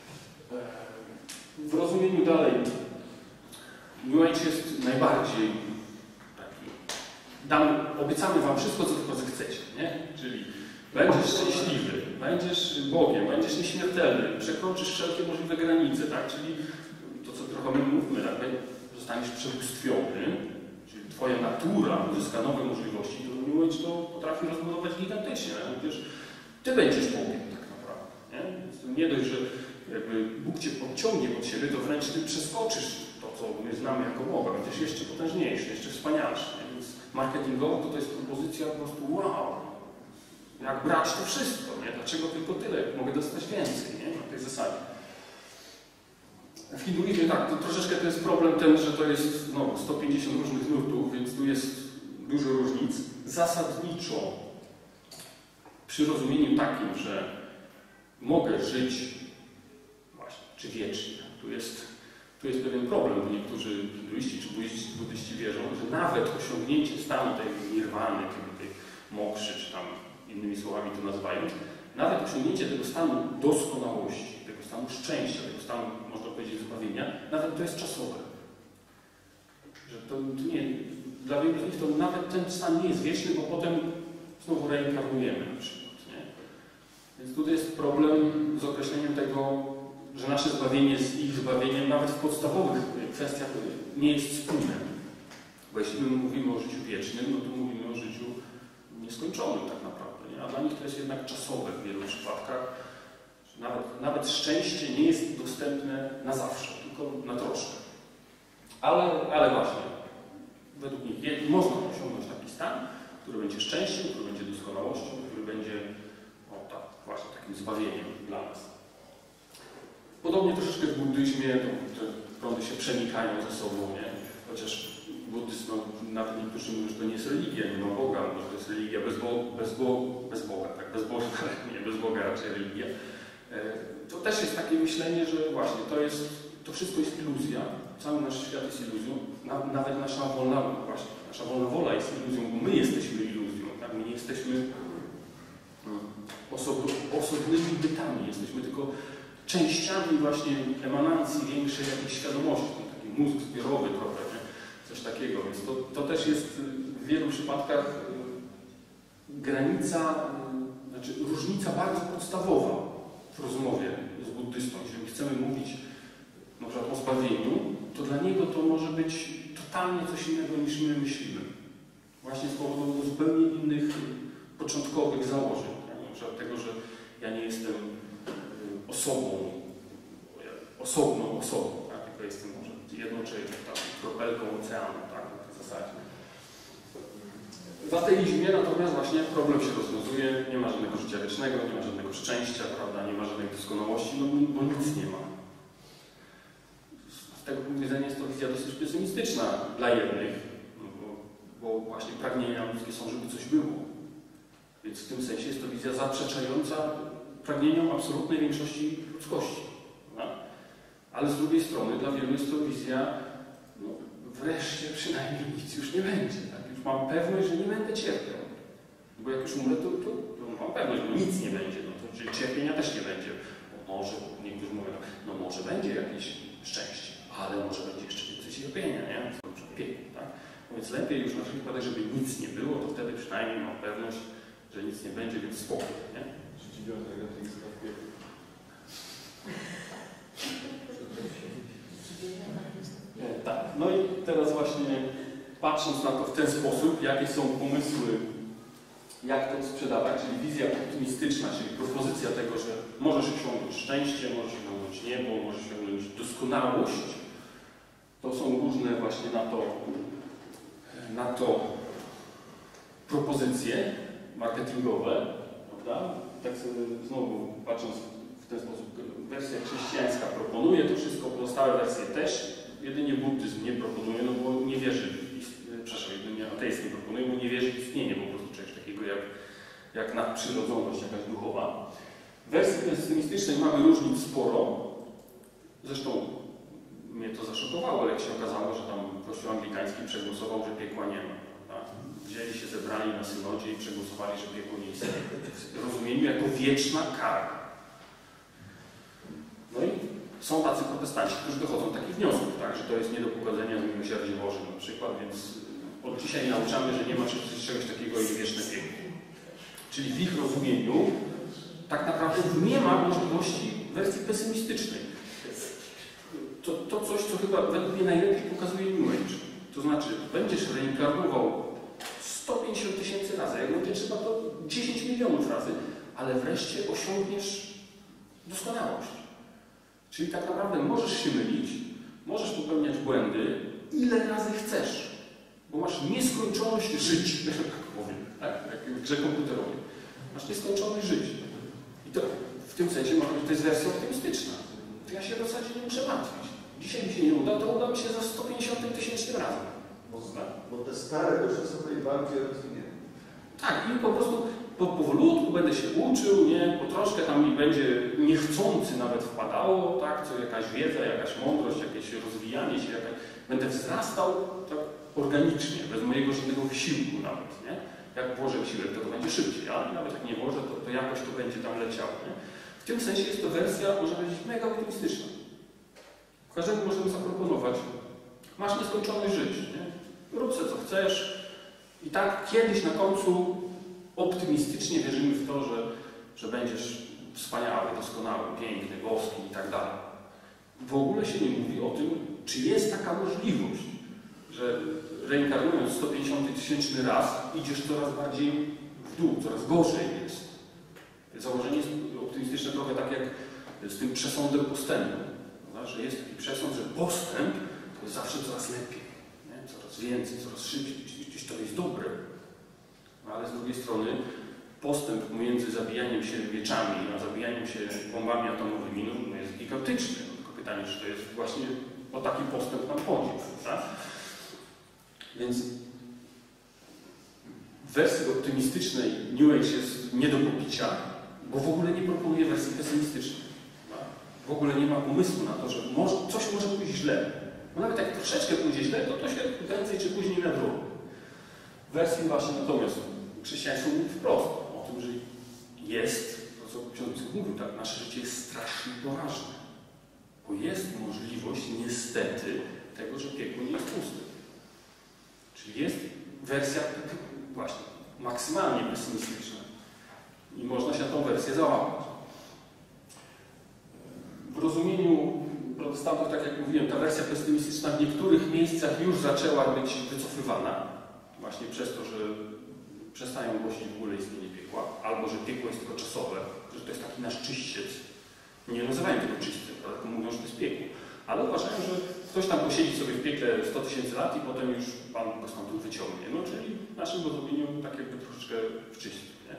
W rozumieniu dalej, New Age jest najbardziej taki, dam, obiecamy wam wszystko, co tylko zechcecie, nie? Czyli będziesz szczęśliwy, będziesz Bogiem, będziesz nieśmiertelny, przekroczysz wszelkie możliwe granice, tak? Czyli to, co trochę my mówmy, tak? Zostaniesz przebóstwiony, czyli twoja natura uzyska nowe możliwości, to New Age to potrafi rozbudować gigantycznie, tak? Przecież ty będziesz Bogiem tak naprawdę, nie? Więc nie dość, że jakby Bóg cię podciągnie pod siebie, to wręcz ty przeskoczysz to, co my znamy jako Boga, będziesz jeszcze potężniejszy, jeszcze wspanialszy, nie? Więc marketingowo to, to jest propozycja po prostu wow. Jak brać to wszystko, nie? Dlaczego tylko tyle? Mogę dostać więcej, nie? Na tej zasadzie. W hinduizmie tak, to troszeczkę to jest problem ten, że to jest no, sto pięćdziesiąt różnych nurtów, więc tu jest dużo różnic. Zasadniczo przy rozumieniu takim, że mogę żyć właśnie, czy wiecznie. Tu jest, tu jest pewien problem, bo niektórzy hinduiści czy buddyści, buddyści wierzą, że nawet osiągnięcie stanu tej nirwany, tej, tej mokszy, czy tam innymi słowami to nazywając, nawet osiągnięcie tego stanu doskonałości, tego stanu szczęścia, tego stanu, można powiedzieć, zbawienia, nawet to jest czasowe. Że to nie, dla wielu z nich to nawet ten stan nie jest wieczny, bo potem znowu reinkarnujemy na przykład. Więc tutaj jest problem z określeniem tego, że nasze zbawienie z ich zbawieniem nawet w podstawowych kwestiach nie jest spójne. Bo jeśli my mówimy o życiu wiecznym, no to mówimy o życiu nieskończonym tak naprawdę. Nie? A dla nich to jest jednak czasowe w wielu przypadkach. Nawet, nawet szczęście nie jest dostępne na zawsze, tylko na troszkę. Ale, ale właśnie, według nich je, można osiągnąć taki stan, który będzie szczęściem, który będzie doskonałością, który będzie o, tak, właśnie takim zbawieniem dla nas. Podobnie troszeczkę w buddyzmie to, te prądy się przenikają ze sobą, nie? Chociaż buddyzm, no, nawet niektórzy mówią, że to nie jest religia, nie ma Boga, może to jest religia bez, bo, bez, bo, bez Boga, tak, bezbożna, nie, bez Boga raczej religia. To też jest takie myślenie, że właśnie to jest, to wszystko jest iluzja, cały nasz świat jest iluzją, nawet nasza wolna, właśnie, nasza wolna wola jest iluzją, bo my jesteśmy iluzją, tak? My nie jesteśmy osob, osobnymi bytami, jesteśmy tylko częściami właśnie emanacji większej jakiejś świadomości, taki mózg zbiorowy trochę, nie? Coś takiego, więc to, to też jest w wielu przypadkach granica, znaczy różnica bardzo podstawowa w rozmowie z buddystą. Jeżeli chcemy mówić na przykład o zbawieniu, to dla niego to może być totalnie coś innego niż my myślimy. Właśnie z powodu zupełnie innych początkowych założeń. Tak? Na przykład tego, że ja nie jestem osobą, osobną osobą, tak? Tylko jestem może jednocześnie tak, kropelką oceanu, tak? Na tej zasadzie. W ateizmie natomiast właśnie problem się rozwiązuje, nie ma żadnego życia wiecznego, nie ma żadnego szczęścia, prawda, nie ma żadnej doskonałości, no bo nic nie ma. Z tego punktu widzenia jest to wizja dosyć pesymistyczna dla jednych, no bo, bo właśnie pragnienia ludzkie są, żeby coś było. Więc w tym sensie jest to wizja zaprzeczająca pragnieniom absolutnej większości ludzkości. Prawda? Ale z drugiej strony dla wielu jest to wizja, no, wreszcie przynajmniej nic już nie będzie. Tak? Już mam pewność, że nie będę cierpiał. Bo jak już umrę, to, to, to mam pewność, że nic nie będzie. No to, czyli cierpienia też nie będzie. Bo może, niektórzy mówią, no może będzie jakieś szczęście, ale może będzie jeszcze więcej cierpienia, nie? To już pięknie, tak? Więc lepiej już na przykład, żeby nic nie było, to wtedy przynajmniej mam pewność, że nic nie będzie, więc spokój, nie? Tak, no i teraz właśnie patrząc na to w ten sposób, jakie są pomysły, jak to sprzedawać, czyli wizja optymistyczna, czyli propozycja tego, że możesz osiągnąć szczęście, możesz osiągnąć niebo, możesz osiągnąć doskonałość, to są różne właśnie na to, na to propozycje marketingowe, prawda? Tak sobie znowu patrząc w ten sposób, wersja chrześcijańska proponuje to wszystko, pozostałe wersje też, jedynie buddyzm nie proponuje, no bo nie wierzy, przepraszam, jedynie ateizm nie proponuje, bo nie wierzy w istnienie po prostu czegoś takiego jak, jak nadprzyrodzoność jakaś duchowa. W wersji pesymistycznej mamy różnic sporo, zresztą mnie to zaszokowało, ale jak się okazało, że tam Kościół anglikański przegłosował, że piekła nie ma. Tak? Wzięli się, zebrali na synodzie i przegłosowali, że piekło nie istnieje. W rozumieniu jako wieczna kara. No i są tacy protestanci, którzy dochodzą do takich wniosków, tak, że to jest nie do pogodzenia z miłosierdziem Bożym na przykład, więc od dzisiaj nauczamy, że nie ma czegoś takiego jak wieczne piekło. Czyli w ich rozumieniu tak naprawdę nie ma możliwości wersji pesymistycznej. To, to coś, co chyba według mnie najlepiej pokazuje New Age. To znaczy, będziesz reinkarnował sto pięćdziesiąt tysięcy razy, jak będzie trzeba to dziesięć milionów razy, ale wreszcie osiągniesz doskonałość. Czyli tak naprawdę możesz się mylić, możesz popełniać błędy, ile razy chcesz, bo masz nieskończoność żyć, tak powiem, tak? Jak w grze komputerowej. Masz nieskończoność żyć. I to w tym sensie to jest wersja optymistyczna. To ja się w zasadzie nie muszę martwić. Dzisiaj mi się nie uda, to uda mi się za sto pięćdziesiąt tysięcznym razem. Bo te stare już są najbardziej rozwinięte. Tak, i po prostu po, powolutku będę się uczył, nie? Po troszkę tam mi będzie niechcący nawet wpadało, tak? Co jakaś wiedza, jakaś mądrość, jakieś rozwijanie się, jakaś... będę wzrastał tak organicznie, bez mojego żadnego wysiłku nawet, nie? Jak włożę wysiłek, to to będzie szybciej, ale nawet jak nie włożę, to, to jakoś to będzie tam leciało, nie? W tym sensie jest to wersja, można powiedzieć, mega optymistyczna. Każdemu możemy zaproponować, masz nieskończoność żyć, nie? Rób sobie co chcesz i tak kiedyś na końcu optymistycznie wierzymy w to, że, że będziesz wspaniały, doskonały, piękny, boski i tak dalej. W ogóle się nie mówi o tym, czy jest taka możliwość, że reinkarnując sto pięćdziesiąty tysięczny raz idziesz coraz bardziej w dół, coraz gorzej jest. Założenie jest optymistyczne trochę tak jak z tym przesądem postępu, prawda? Że jest taki przesąd, że postęp to jest zawsze coraz lepiej, nie? Coraz więcej, coraz szybciej, gdzieś to jest dobre. No, ale z drugiej strony postęp pomiędzy zabijaniem się mieczami a zabijaniem się bombami atomowymi no, jest gigantyczny. No, tylko pytanie, czy to jest właśnie o taki postęp nam chodzi, prawda? Więc w wersji optymistycznej New Age jest nie do popicia, bo w ogóle nie proponuje wersji pesymistycznej. W ogóle nie ma pomysłu na to, że może, coś może pójść źle. Bo nawet jak troszeczkę pójdzie źle, to to się prędzej czy później nadrobi. W wersji właśnie natomiast chrześcijaństwo mówi wprost o tym, że jest, to co ksiądz biskup mówił, tak, nasze życie jest strasznie poważne. Bo jest możliwość niestety tego, że piekło nie jest puste. Czyli jest wersja właśnie maksymalnie pesymistyczna. I można się na tą wersję załapać. W rozumieniu protestantów, tak jak mówiłem, ta wersja pesymistyczna w niektórych miejscach już zaczęła być wycofywana. Właśnie przez to, że przestają głosić w ogóle istnienie piekła, albo że piekło jest tylko czasowe, że to jest taki nasz czyściec. Nie nazywają tego czyśćcem, tylko mówią, że to jest piekło. Ale uważają, że ktoś tam posiedzi sobie w piekle sto tysięcy lat i potem już Pan go stamtąd wyciągnie. No czyli w naszym rozumieniu tak jakby troszeczkę w czyśćcu, nie?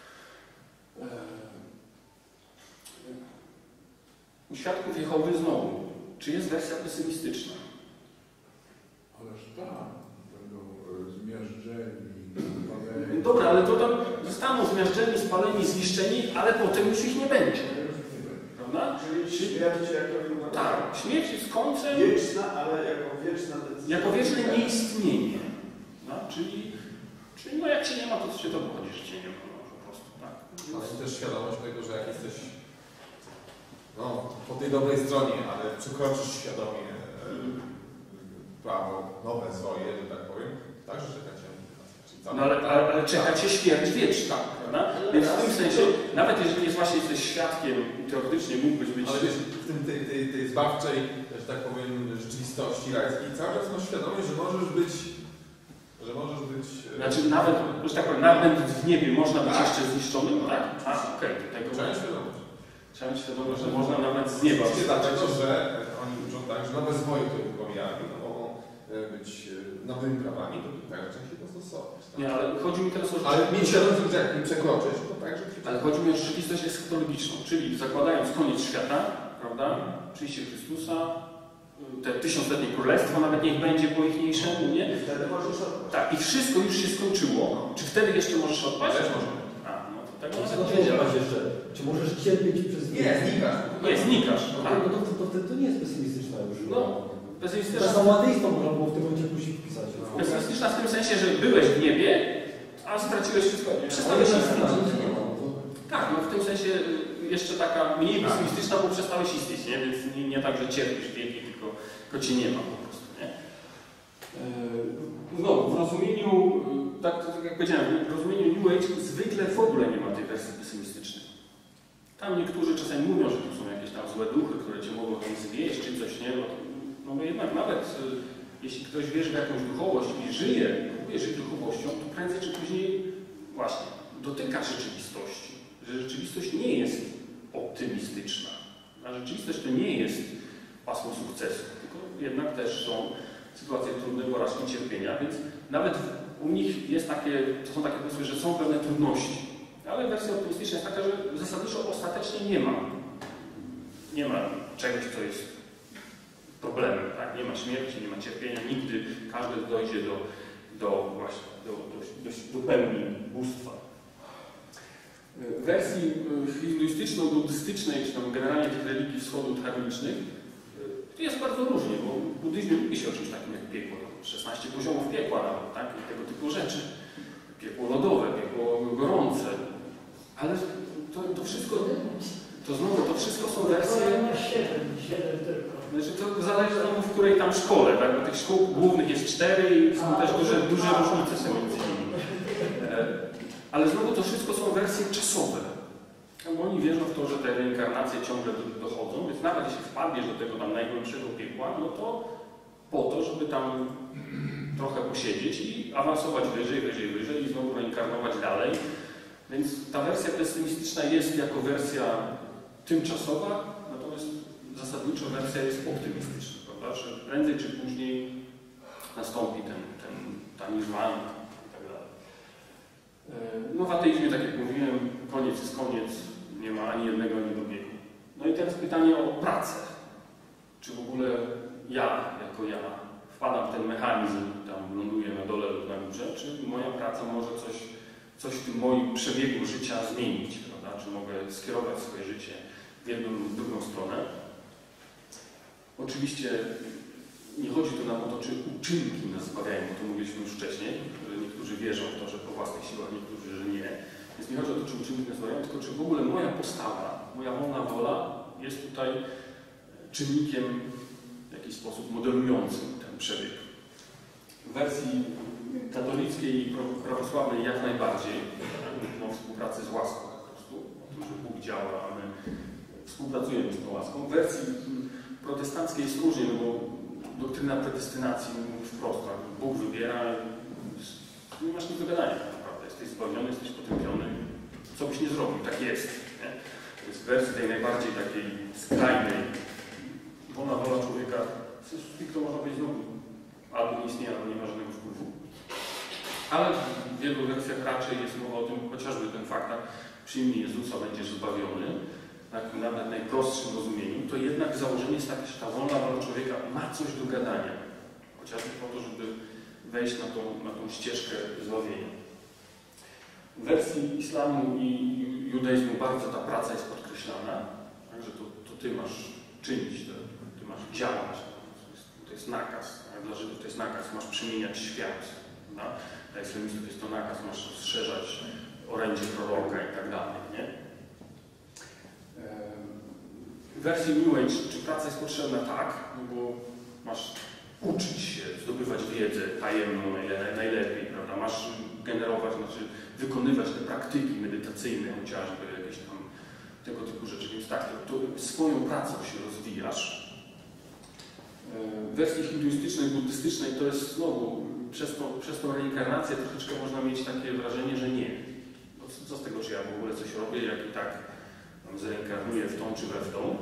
U Świadków Jehowy znowu, czy jest wersja pesymistyczna? Ależ tak, będą zmiażdżeni. Dobra, ale to tam zostaną zmiażdżeni, spaleni, zniszczeni, ale potem już ich nie będzie. Prawda? Czyli śmierć jako... Tak, śmierć jest końcem... Wieczna, ale jako wieczna decyzja. Jako wieczne nieistnienie. No, czyli, czyli no jak się nie ma, to się to obchodzi, że się nie ma. No, po prostu, tak. Ale też świadomość tego, że jak jesteś no, po tej dobrej stronie, ale przekroczysz świadomie e, prawo nowe swoje, że tak powiem, także czeka cię. No ale, ale, ale czeka cię śmierć wieczna, prawda? Więc w tym sensie, nawet jeżeli jest właśnie jesteś świadkiem, teoretycznie mógłbyś być... Ale wiesz, w tym tej, tej, tej zbawczej, że tak powiem, rzeczywistości rajskiej cały czas masz świadomość, że możesz być, że możesz być... Znaczy nawet, że tak powiem, nawet w niebie można być jeszcze zniszczonym, tak? A, okej, okay, tego... Trzeba mieć świadomość. Trzeba mieć świadomość, że można nawet z nieba... Dlatego, że oni uczą tak, że nowe zwoje, które pojawią, no, mogą być nowymi prawami, to tak trzeba się dostosować. Tak? Nie, ale chodzi mi teraz o... Ale mieć świadomość, że jak nie przekroczysz, to także... Ale chodzi mi o rzeczywistość eschatologiczną, czyli zakładając koniec świata, prawda, przyjście Chrystusa, te tysiącletnie królestwo nawet niech będzie po ichniejszemu, nie? I wtedy możesz odpaść. Tak, i wszystko już się skończyło. Czy wtedy jeszcze możesz odpaść? Też może. A, no to tego Co nawet to nie wiedziałem. jeszcze? Czy możesz cierpieć przez Nie, znikasz. Nie, znikasz. No, Tak. no to, to, to wtedy to nie jest pesymistyczna już. No, Tak pesymistyczna, samo ateistą można było w tym momencie później wpisać. pesymistyczna w tym sensie, że byłeś w niebie, a straciłeś wszystko. Przestałeś istnieć. Tak, no w tym sensie jeszcze taka mniej pesymistyczna, bo przestałeś istnieć, nie? Więc nie, nie tak, że cierpisz wieki, tylko, tylko cię nie ma po prostu, nie? No, w rozumieniu, tak, tak jak powiedziałem, w rozumieniu New Age zwykle w ogóle nie ma tej wersji pesymistycznej. Tam niektórzy czasami mówią, że to są jakieś tam złe duchy, które cię mogą tam zwieść, czy coś, nie? No, no bo jednak nawet jeśli ktoś wierzy w jakąś duchowość i żyje, próbuje żyć duchowością, to prędzej czy później właśnie dotyka rzeczywistości. Że rzeczywistość nie jest optymistyczna. A rzeczywistość to nie jest pasmo sukcesu, tylko jednak też są sytuacje trudne, porażki, cierpienia, więc nawet u nich jest takie, to są takie pomysły, że są pewne trudności. Ale wersja optymistyczna jest taka, że zasadniczo ostatecznie nie ma. Nie ma czegoś, co jest problemem, tak? Nie ma śmierci, nie ma cierpienia, nigdy każdy dojdzie do, do, właśnie, do, do, do, do pełni bóstwa. W wersji hinduistyczno-buddystycznej, czy tam generalnie tych religii wschodu harmonicznych, jest bardzo różnie, bo w buddyzmie mówi się o czymś takim jak piekło. szesnaście poziomów piekła nawet, tak? I tego typu rzeczy. Piekło lodowe, piekło gorące. Ale to, to wszystko, to znowu, to wszystko są wersje... Znaczy to zależy znowu w której tam szkole, tak? Bo tych szkół głównych jest cztery i są też duże, duże różnice są między nimi. Ale znowu to wszystko są wersje czasowe. Bo oni wierzą w to, że te reinkarnacje ciągle dochodzą, więc nawet jeśli wpadniesz do tego tam najgłębszego piekła, no to po to, żeby tam trochę posiedzieć i awansować wyżej, wyżej, wyżej i znowu reinkarnować dalej. Więc ta wersja pesymistyczna jest jako wersja tymczasowa, natomiast zasadniczo wersja jest optymistyczna, prawda? Że prędzej czy później nastąpi ten, ten, ta nirwana i tak dalej. No w ateizmie, tak jak mówiłem, koniec jest koniec, nie ma ani jednego, ani drugiego. No i teraz pytanie o pracę. Czy w ogóle ja, jako ja, wpadam w ten mechanizm, tam ląduję na dole lub na górze, czy moja praca może coś, coś w tym moim przebiegu życia zmienić, prawda? Czy mogę skierować swoje życie w jedną lub w drugą stronę. Oczywiście nie chodzi tu nam o to, czy uczynki nas zbawiają, bo to mówiliśmy już wcześniej, że niektórzy wierzą w to, że po własnych siłach, niektórzy, że nie. Więc nie chodzi o to, czy uczynki nas zbawiają, tylko czy w ogóle moja postawa, moja wolna wola jest tutaj czynnikiem w jakiś sposób modelującym ten przebieg. W wersji katolickiej i prawosławnej jak najbardziej, o współpracy z łaską po prostu, o tym, że Bóg działa, a my współpracujemy z tą łaską. W wersji protestanckiej jest różnie, no bo doktryna predestynacji mówi wprost, tak? Bóg wybiera, nie masz nic do gadania tak naprawdę. Jesteś zbawiony, jesteś potępiony, co byś nie zrobił, tak jest. Nie? To jest w wersji tej najbardziej takiej skrajnej, wolna wola człowieka, to można powiedzieć, no, albo nie istnieje, albo nie ma żadnego wpływu. Ale w wielu wersjach raczej jest mowa o tym, chociażby ten fakt, tak? Przyjmij Jezusa, będziesz zbawiony, tak, nawet w najprostszym rozumieniu, to jednak założenie jest takie, że ta wolna wola człowieka ma coś do gadania. Chociażby po to, żeby wejść na tą, na tą ścieżkę zbawienia. W wersji islamu i judaizmu bardzo ta praca jest podkreślana, także to, to ty masz czynić, to, ty masz działać. To jest, to jest nakaz. Dla Żydów to jest nakaz, masz przemieniać świat. No? Dla islamistów to jest to nakaz, masz rozszerzać orędzie proroka i tak dalej. Nie? W wersji New Age, czy praca jest potrzebna? Tak, no bo masz uczyć się, zdobywać wiedzę tajemną najlepiej, prawda? Masz generować, znaczy wykonywać te praktyki medytacyjne, chociażby jakieś tam tego typu rzeczy. Więc tak, to, to swoją pracą się rozwijasz. W wersji hinduistycznej, buddystycznej to jest znowu, przez, to, przez tą reinkarnację troszeczkę można mieć takie wrażenie, że nie. No, co z tego, czy ja w ogóle coś robię, jak i tak zreinkarnuję w tą czy we w tą.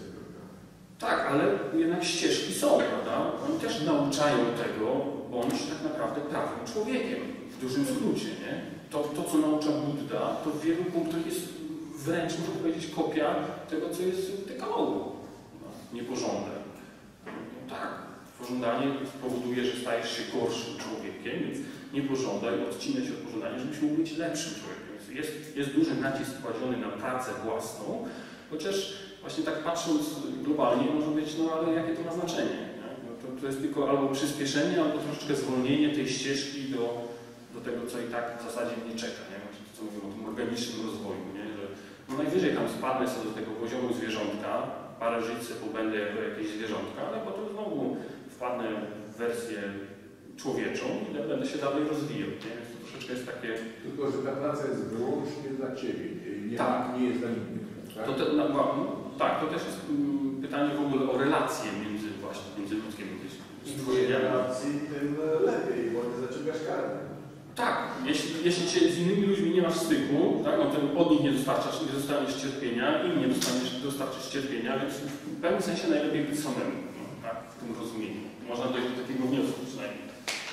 Tak, ale jednak ścieżki są, prawda? Oni też nauczają tego, bądź tak naprawdę prawym człowiekiem, w dużym skrócie, nie? To, to co naucza Budda, to w wielu punktach jest wręcz, można powiedzieć, kopia tego, co jest w dekalogu. No, niepożądek. No, tak, pożądanie spowoduje, że stajesz się gorszym człowiekiem, więc nie pożądaj, odcinaj się od pożądania, żebyś mógł być lepszym człowiekiem. Jest, jest duży nacisk kładziony na pracę własną, chociaż właśnie tak patrząc globalnie można powiedzieć, no ale jakie to ma znaczenie? No to, to jest tylko albo przyspieszenie, albo troszeczkę zwolnienie tej ścieżki do, do tego, co i tak w zasadzie mnie czeka. Nie? Właśnie to, co mówimy o tym organicznym rozwoju. Nie? Że no najwyżej tam spadnę sobie do tego poziomu zwierzątka, parę żyć sobie pobędę jako jakieś zwierzątka, ale potem znowu wpadnę w wersję człowieczą i będę się dalej rozwijał. Nie? Więc to troszeczkę jest takie... Tylko, że ta praca jest wyłącznie dla Ciebie, nie, tak. nie jest dla innych. Tak? To te, no, no, tak, to też jest um, pytanie w ogóle o relacje między właśnie międzyludzkie. Im więcej relacji, tym lepiej, bo nie zaciągasz karny. Tak, jeśli, jeśli cię z innymi ludźmi nie masz styku, tak, no to od nich nie dostarczasz, nie dostaniesz cierpienia, im nie dostaniesz, dostarczysz cierpienia, więc w pewnym sensie najlepiej być samemu, no, tak, w tym rozumieniu. Można dojść do takiego wniosku przynajmniej.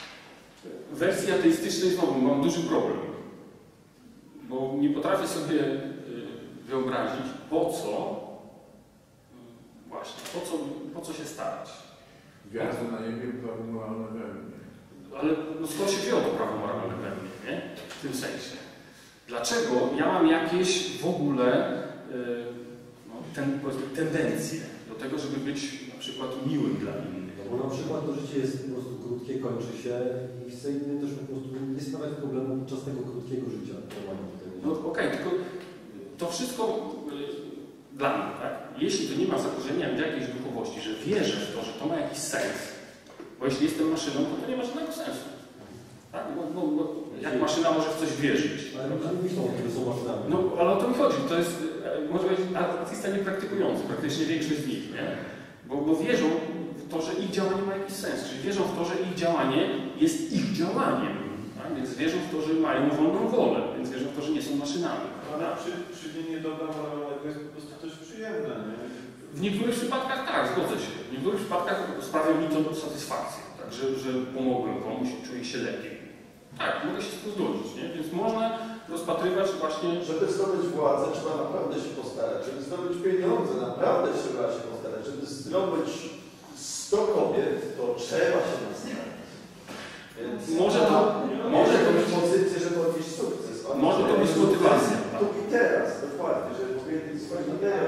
W wersji ateistycznej znowu mam duży problem, bo nie potrafię sobie wyobrazić, po co, właśnie, po co, po co się starać. Gwiazdy na niebie, prawo moralne we mnie. Ale no skąd się wzięło to prawo moralne we mnie, nie? W tym sensie. Dlaczego ja mam jakieś w ogóle yy, no, ten, tendencje do tego, żeby być na przykład miłym dla innych? No bo na przykład to życie jest po prostu krótkie, kończy się i chce innym też po prostu nie sprawiać problemu podczas tego krótkiego życia. No okej, okay, tylko to wszystko yy, dla mnie, tak? Jeśli to nie ma zakorzenienia w jakiejś duchowości, że wierzę w to, że to ma jakiś sens, bo jeśli jestem maszyną, to to nie ma żadnego sensu. Tak? Bo, bo, bo jak maszyna może w coś wierzyć? Ale ludzie myślą, że są maszynami. No, ale o to mi chodzi. To jest może być ateista niepraktykujący, praktycznie większość z nich, nie? Bo, bo wierzą w to, że ich działanie ma jakiś sens, czyli wierzą w to, że ich działanie jest ich działaniem, tak? Więc wierzą w to, że mają wolną wolę, więc wierzą w to, że nie są maszynami. Ale przy, przy nie dodam, ale to jest po prostu też przyjemne, nie? W niektórych przypadkach tak, zgodzę się. W niektórych przypadkach sprawia mi to satysfakcję, tak? że, że pomogłem komuś i czuję się lepiej. Tak, mogę się z tym zgodzić, nie? Więc można rozpatrywać właśnie... Żeby zdobyć władzę, trzeba naprawdę się postarać. Żeby zdobyć pieniądze, naprawdę trzeba się postarać. Żeby zdobyć sto kobiet, to trzeba się postarać. Więc może to... Może to być pozycję, żeby odnieść sukces. On może to być motywacja. Tu i teraz, dokładnie, żeby powiedzieć swoje ideę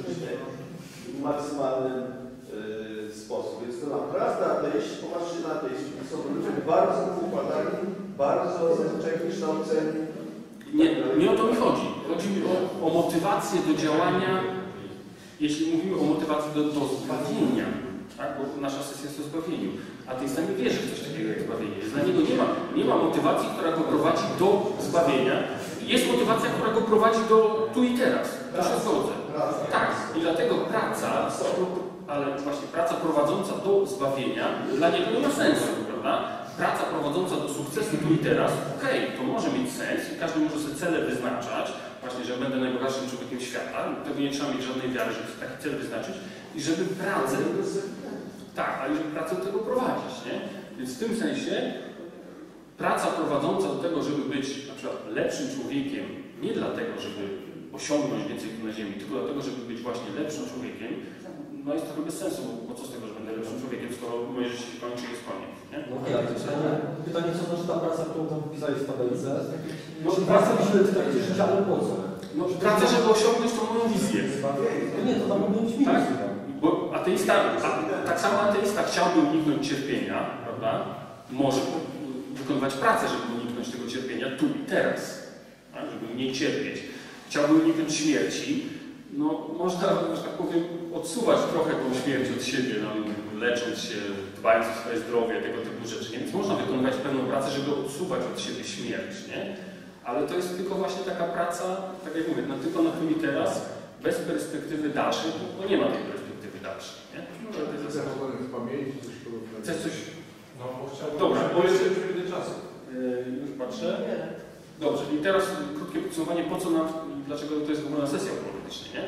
w maksymalnym yy, sposób. Więc to naprawdę ateiści, popatrzcie na ateistów, są ludzie bardzo układani, bardzo wykształceni. Nie, nie o to mi chodzi. Chodzi mi o, o motywację do działania, jeśli mówimy o motywacji do, do zbawienia, tak? Bo nasza sesja jest o zbawieniu. Ateista nie wierzy w coś takiego jak zbawienie. Dla niego nie ma, nie ma motywacji, która go prowadzi do zbawienia. Jest motywacja, która go prowadzi do tu i teraz. To się zgodzę. Tak. I dlatego praca, ale właśnie praca prowadząca do zbawienia dla niego nie ma sensu, prawda? Praca prowadząca do sukcesu tu i teraz, okej, okay, to może mieć sens i każdy może sobie cele wyznaczać, właśnie, że będę najbogatszym człowiekiem świata, tego nie trzeba mieć żadnej wiary, żeby taki cel wyznaczyć i żeby pracę, tak, ale żeby pracę do tego prowadzić, nie? Więc w tym sensie praca prowadząca do tego, żeby być na przykład lepszym człowiekiem, nie dlatego, żeby osiągnąć więcej tu na ziemi, tylko dlatego, żeby być właśnie lepszym człowiekiem, no jest trochę bez sensu, bo co z tego, że będę lepszym człowiekiem, skoro moje życie się kończy i jest koniec, nie? No okay, ale pytanie, pytanie, co znaczy ta praca, którą tam wpisałeś w tabelce? No, Czy praca myślę w trakcie życia, ale po co? No, praca, żeby osiągnąć tą moją wizję. No nie, to tam mogą być minusy. Tak? Bo ateista, a, tak samo ateista chciałby uniknąć cierpienia, prawda? Może wykonywać pracę, żeby uniknąć tego cierpienia tu i teraz, tak? Żeby mniej cierpieć. Chciałby uniknąć śmierci. No, można, że tak powiem, odsuwać trochę tą śmierć od siebie, no, lecząc się, dbając o swoje zdrowie, tego typu rzeczy. Nie? Więc można wykonywać pewną pracę, żeby odsuwać od siebie śmierć, nie? Ale to jest tylko właśnie taka praca, tak jak mówię, no, tylko na tu i teraz, bez perspektywy dalszej, bo nie ma tej perspektywy dalszej. Nie? No, to jest Chcę w pamięci coś Chcesz coś? No, bo chciałbym... Dobra, bo jeszcze chwilę czasu. Yy, już patrzę. Dobrze, i teraz krótkie podsumowanie, po co nam, dlaczego to jest w ogóle sesja apologetyczna, nie?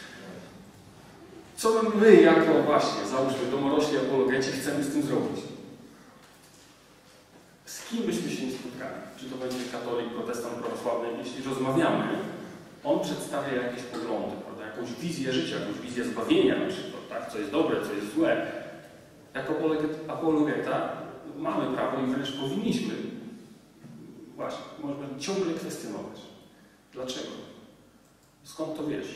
Co my, jako właśnie, załóżmy, domorośli apologeci, chcemy z tym zrobić? Z kim byśmy się nie spotkali? Czy to będzie katolik, protestant, prawosławny? Jeśli rozmawiamy, on przedstawia jakieś poglądy, prawda? Jakąś wizję życia, jakąś wizję zbawienia na przykład, tak? Co jest dobre, co jest złe. Jako apologeta mamy prawo i wręcz powinniśmy właśnie, można ciągle kwestionować. Dlaczego? Skąd to wiesz?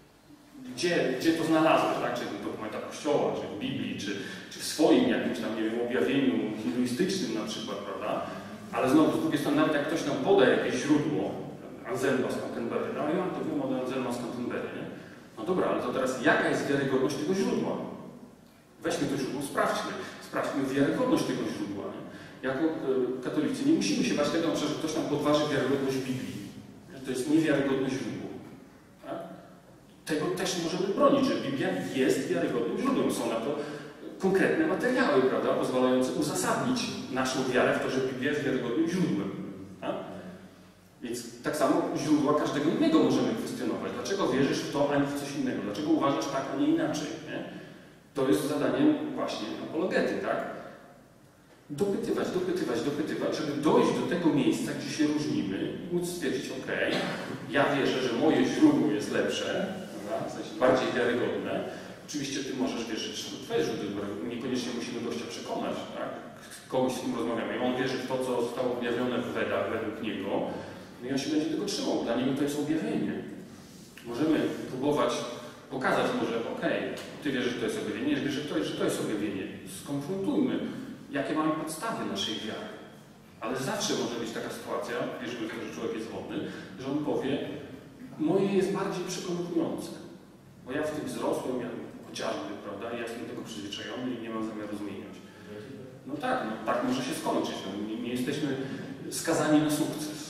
Gdzie, gdzie to znalazłeś, tak? Czy w dokumentach Kościoła, czy w Biblii, czy, czy w swoim jakimś tam, nie wiem, objawieniu hinduistycznym na przykład, prawda? Ale znowu, z drugiej strony, nawet jak ktoś nam poda jakieś źródło, Anselma z Canterbury, no ja to wiem od Anselma z Canterbury, nie? No dobra, ale to teraz jaka jest wiarygodność tego źródła? Weźmy to źródło, sprawdźmy. Sprawdźmy wiarygodność tego źródła. Nie? Jako y, katolicy nie musimy się bać tego, że ktoś nam podważy wiarygodność Biblii. Że to jest niewiarygodne źródło. Tak? Tego też możemy bronić, że Biblia jest wiarygodnym źródłem. Są na to konkretne materiały, prawda, pozwalające uzasadnić naszą wiarę w to, że Biblia jest wiarygodnym źródłem. Tak? Więc tak samo źródła każdego innego możemy kwestionować. Dlaczego wierzysz w to, a nie w coś innego? Dlaczego uważasz tak, a nie inaczej? Nie? To jest zadaniem właśnie apologety, tak? Dopytywać, dopytywać, dopytywać, żeby dojść do tego miejsca, gdzie się różnimy i móc stwierdzić, ok, ja wierzę, że moje źródło jest lepsze, prawda? W sensie bardziej wiarygodne. Oczywiście ty możesz wierzyć, że twoje źródło, niekoniecznie musimy gościa przekonać, tak? Kogoś z kim rozmawiamy. On wierzy w to, co zostało objawione w Wedach według niego, no i on się będzie tego trzymał. Dla niego to jest objawienie. Możemy próbować pokazać mu, że okej, okay, ty wierzysz, że to jest objawienie, ja wierzę, że to jest, że to jest objawienie. Skonfrontujmy, jakie mamy podstawy naszej wiary. Ale zawsze może być taka sytuacja, wierzymy w to, że człowiek jest wodny, że on powie, moje jest bardziej przekonujące. Bo ja w tym wzrosłem, ja chociażby, prawda, ja jestem do tego przyzwyczajony i nie mam zamiaru zmieniać. No tak, no, tak może się skończyć. No, nie, nie jesteśmy skazani na sukces. Nie?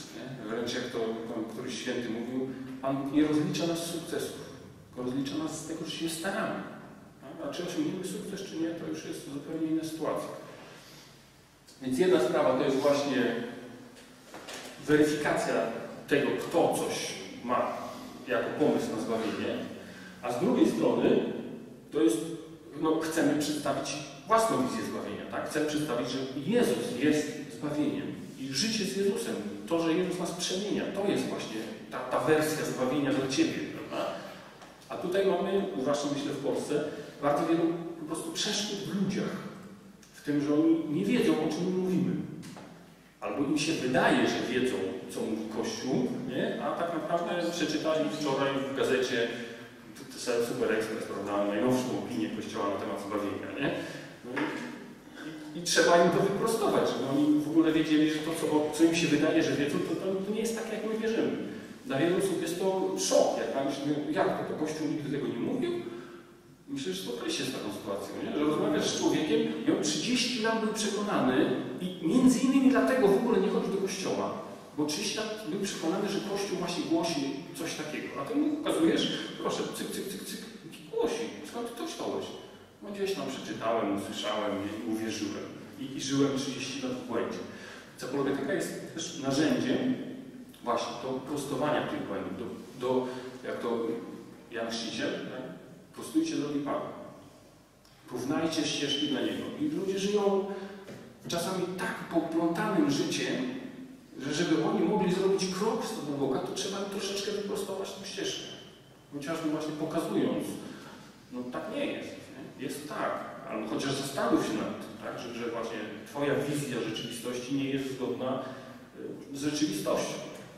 wręcz jak to tam któryś święty mówił, Pan nie rozlicza nas z sukcesów, tylko rozlicza nas z tego, że się staramy. A czy osiągniemy sukces, czy nie, to już jest zupełnie inna sytuacja. Więc jedna sprawa to jest właśnie weryfikacja tego, kto coś ma jako pomysł na zbawienie, a z drugiej strony to jest, no, chcemy przedstawić własną wizję zbawienia, tak? Chcemy przedstawić, że Jezus jest zbawieniem i życie z Jezusem, to, że Jezus nas przemienia, to jest właśnie ta, ta wersja zbawienia dla Ciebie, prawda? A tutaj mamy, zwłaszcza myślę w Polsce, bardzo wielu po prostu przeszkód w ludziach, w tym, że oni nie wiedzą, o czym mówimy. Albo im się wydaje, że wiedzą, co mówi Kościół, nie? A tak naprawdę przeczytali wczoraj w gazecie Super Express, prawda, najnowszą opinię Kościoła na temat zbawienia, nie? No i, i, i trzeba im to wyprostować, żeby oni w ogóle wiedzieli, że to, co, co im się wydaje, że wiedzą, to, to, to nie jest tak, jak my wierzymy. Dla wielu osób jest to szok, jak myślimy, jak to, to Kościół nigdy tego nie mówił? Myślę, że spotkali się z taką sytuacją, nie? Że rozmawiasz z człowiekiem i on trzydzieści lat był przekonany i między innymi dlatego w ogóle nie chodzi do kościoła, bo trzydzieści lat był przekonany, że Kościół właśnie głosi coś takiego. A ty mu ukazujesz, proszę, cyk, cyk, cyk, cyk, głosi. Skąd ty to wziąłeś? No gdzieś tam przeczytałem, usłyszałem i uwierzyłem. I, i żyłem trzydzieści lat w błędzie. Apologetyka jest też narzędziem właśnie do prostowania tych błędów, do, do jak to Jan Chrzciciel, tak? Prostujcie drogi Pana. Porównajcie ścieżki dla Niego. I ludzie żyją czasami tak poplątanym życiem, że żeby oni mogli zrobić krok w stronę Boga, to trzeba im troszeczkę wyprostować tę ścieżkę. Chociażby właśnie pokazując, no tak nie jest. Nie? Jest tak. Albo chociaż zastanów się nad tym, tak? że, że właśnie Twoja wizja rzeczywistości nie jest zgodna z rzeczywistością.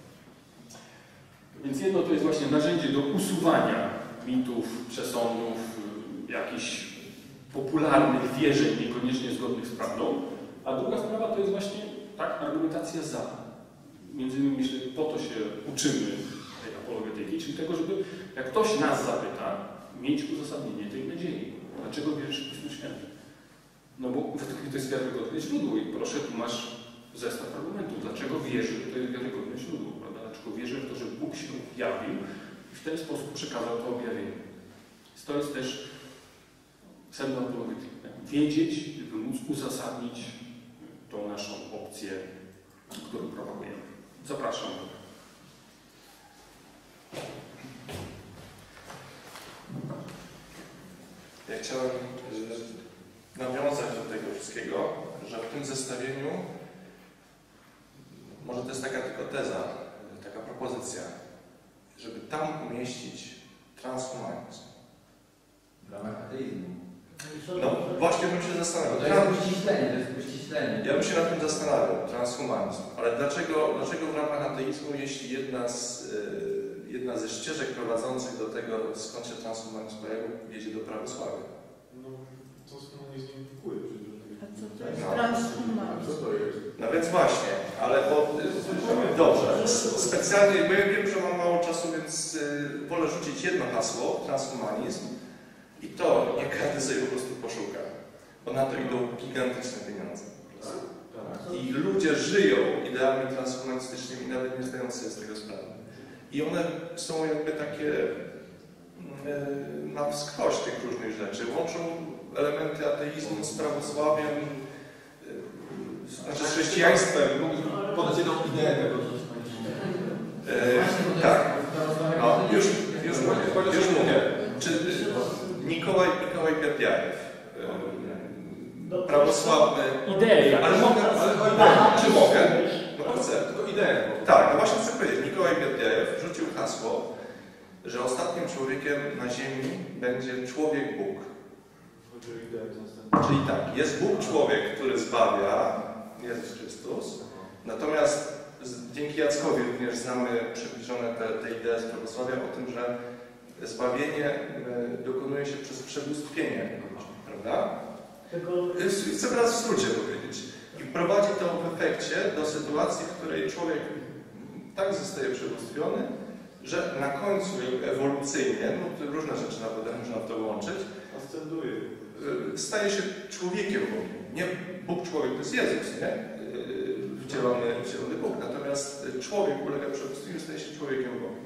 Więc jedno to jest właśnie narzędzie do usuwania mitów, przesądów, jakichś popularnych wierzeń niekoniecznie zgodnych z prawdą, a druga sprawa to jest właśnie tak, argumentacja za. Między innymi myślę, po to się uczymy tej apologetyki, czyli tego, żeby jak ktoś nas zapyta, mieć uzasadnienie tej nadziei. Dlaczego wierzysz w Pismo Święte? No bo to jest wiarygodne źródło i proszę, tu masz zestaw argumentów. Dlaczego wierzy, że to jest wiarygodne źródło, prawda? Dlaczego wierzę w to, że Bóg się objawił i w ten sposób przekazał to objawienie. Więc to jest też sedno apologetyki. Wiedzieć, żeby móc uzasadnić tą naszą opcję, którą propagujemy. Zapraszam. Ja chciałem nawiązać do tego wszystkiego, że w tym zestawieniu, może to jest taka tylko teza, taka propozycja, żeby tam umieścić transhumanizm. W ramach ateizmu. No właśnie bym się zastanawiał. To jest uściślenie, to jest uściślenie. Ja bym się nad tym zastanawiał, transhumanizm. Ale dlaczego, dlaczego w ramach ateizmu, jeśli jedna z, yy, jedna ze ścieżek prowadzących do tego, skąd się transhumanizm pojawił, wiedzie do prawosławia? No, transhumanizm nie implikuje przecież. A co to jest No. transhumanizm? Co to jest? No więc właśnie, ale bo... Dobrze, specjalnie, bo ja wiem, że mam mało czasu, więc yy, wolę rzucić jedno hasło, transhumanizm, i to nie każdy sobie po prostu poszuka, bo na to idą gigantyczne pieniądze. I ludzie żyją ideami transhumanistycznymi, nawet nie zdając sobie z tego sprawy. I one są jakby takie yy, na wskroś tych różnych rzeczy. Łączą elementy ateizmu z prawosławiem, yy, znaczy z chrześcijaństwem. Podać jedną ideę tego. Yy, tak. No, już, już mówię. Już mówię. Czy Mikołaj, Mikołaj Bierdiajew, yy, prawosławny... Idee. Ale mogę, ale, czy mogę? No chcę. Tylko ideę. Tak, no właśnie chcę powiedzieć. Mikołaj Bierdiajew rzucił hasło, że ostatnim człowiekiem na ziemi będzie człowiek-Bóg. Chodzi o ideę zastępczą. Czyli tak, jest Bóg człowiek, który zbawia, Jezus Chrystus, natomiast z, dzięki Jackowi również znamy przybliżone te, te idee z prawosławia o tym, że zbawienie y, dokonuje się przez przebóstwienie, prawda? Chcę teraz w skrócie powiedzieć. I prowadzi to w efekcie do sytuacji, w której człowiek tak zostaje przebóstwiony, że na końcu ewolucyjnie, no różne rzeczy nawet można w to łączyć, Ascenduje. y, staje się człowiekiem Bogiem. Nie Bóg człowiek to jest Jezus, nie? Y, Wcielony, wcielony Bóg. Natomiast człowiek ulega przebudstwieniu, staje się człowiekiem Bogiem.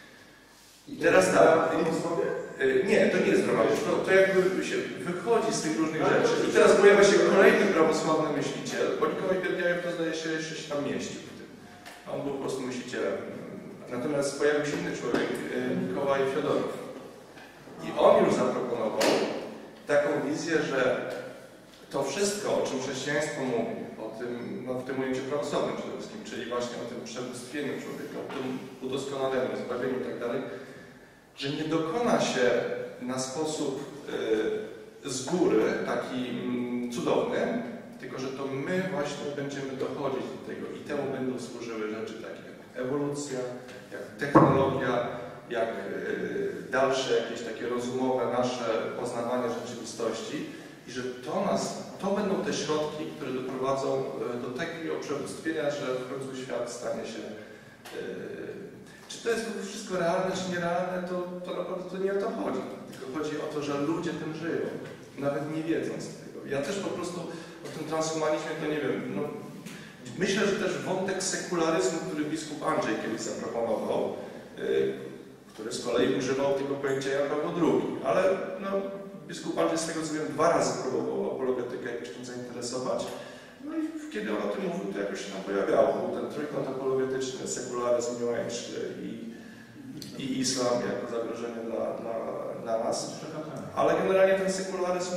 I teraz tak, nie, to nie jest dramatycznie, to, to jakby się wychodzi z tych różnych rzeczy. I teraz pojawia się kolejny prawosławny myśliciel, bo Mikołaj Bierdiajew to zdaje się jeszcze się tam mieścił w tym. On był po prostu myślicielem. Natomiast pojawił się inny człowiek, Mikołaj Fiodorow. I on już zaproponował taką wizję, że to wszystko, o czym chrześcijaństwo mówi, o tym, no w tym ujęciu prawosławnym przede wszystkim, czyli właśnie o tym przebóstwieniu człowieka, o tym udoskonaleniu, zbawieniu i tak dalej, że nie dokona się na sposób y, z góry, taki y, cudowny, tylko że to my właśnie będziemy dochodzić do tego i temu będą służyły rzeczy takie jak ewolucja, jak technologia, jak y, dalsze jakieś takie rozumowe nasze poznawanie rzeczywistości i że to nas, to będą te środki, które doprowadzą y, do takiego przebóstwienia, że w końcu świat stanie się y, czy to jest wszystko realne, czy nierealne, to, to naprawdę to nie o to chodzi. Tylko chodzi o to, że ludzie tym żyją, nawet nie wiedząc tego. Ja też po prostu o tym transhumanizmie to nie wiem. No, myślę, że też wątek sekularyzmu, który biskup Andrzej kiedyś zaproponował, yy, który z kolei używał tego pojęcia Jan Paweł drugi, ale no, biskup Andrzej z tego co wiem dwa razy próbował apologetykę jakoś tym zainteresować. No i kiedy on o tym mówił, to jakoś się tam pojawiało. Był ten trójkąt apologetyczny, sekularyzm, New Age i, i islam jako zagrożenie dla, dla, dla nas. Ale generalnie ten sekularyzm,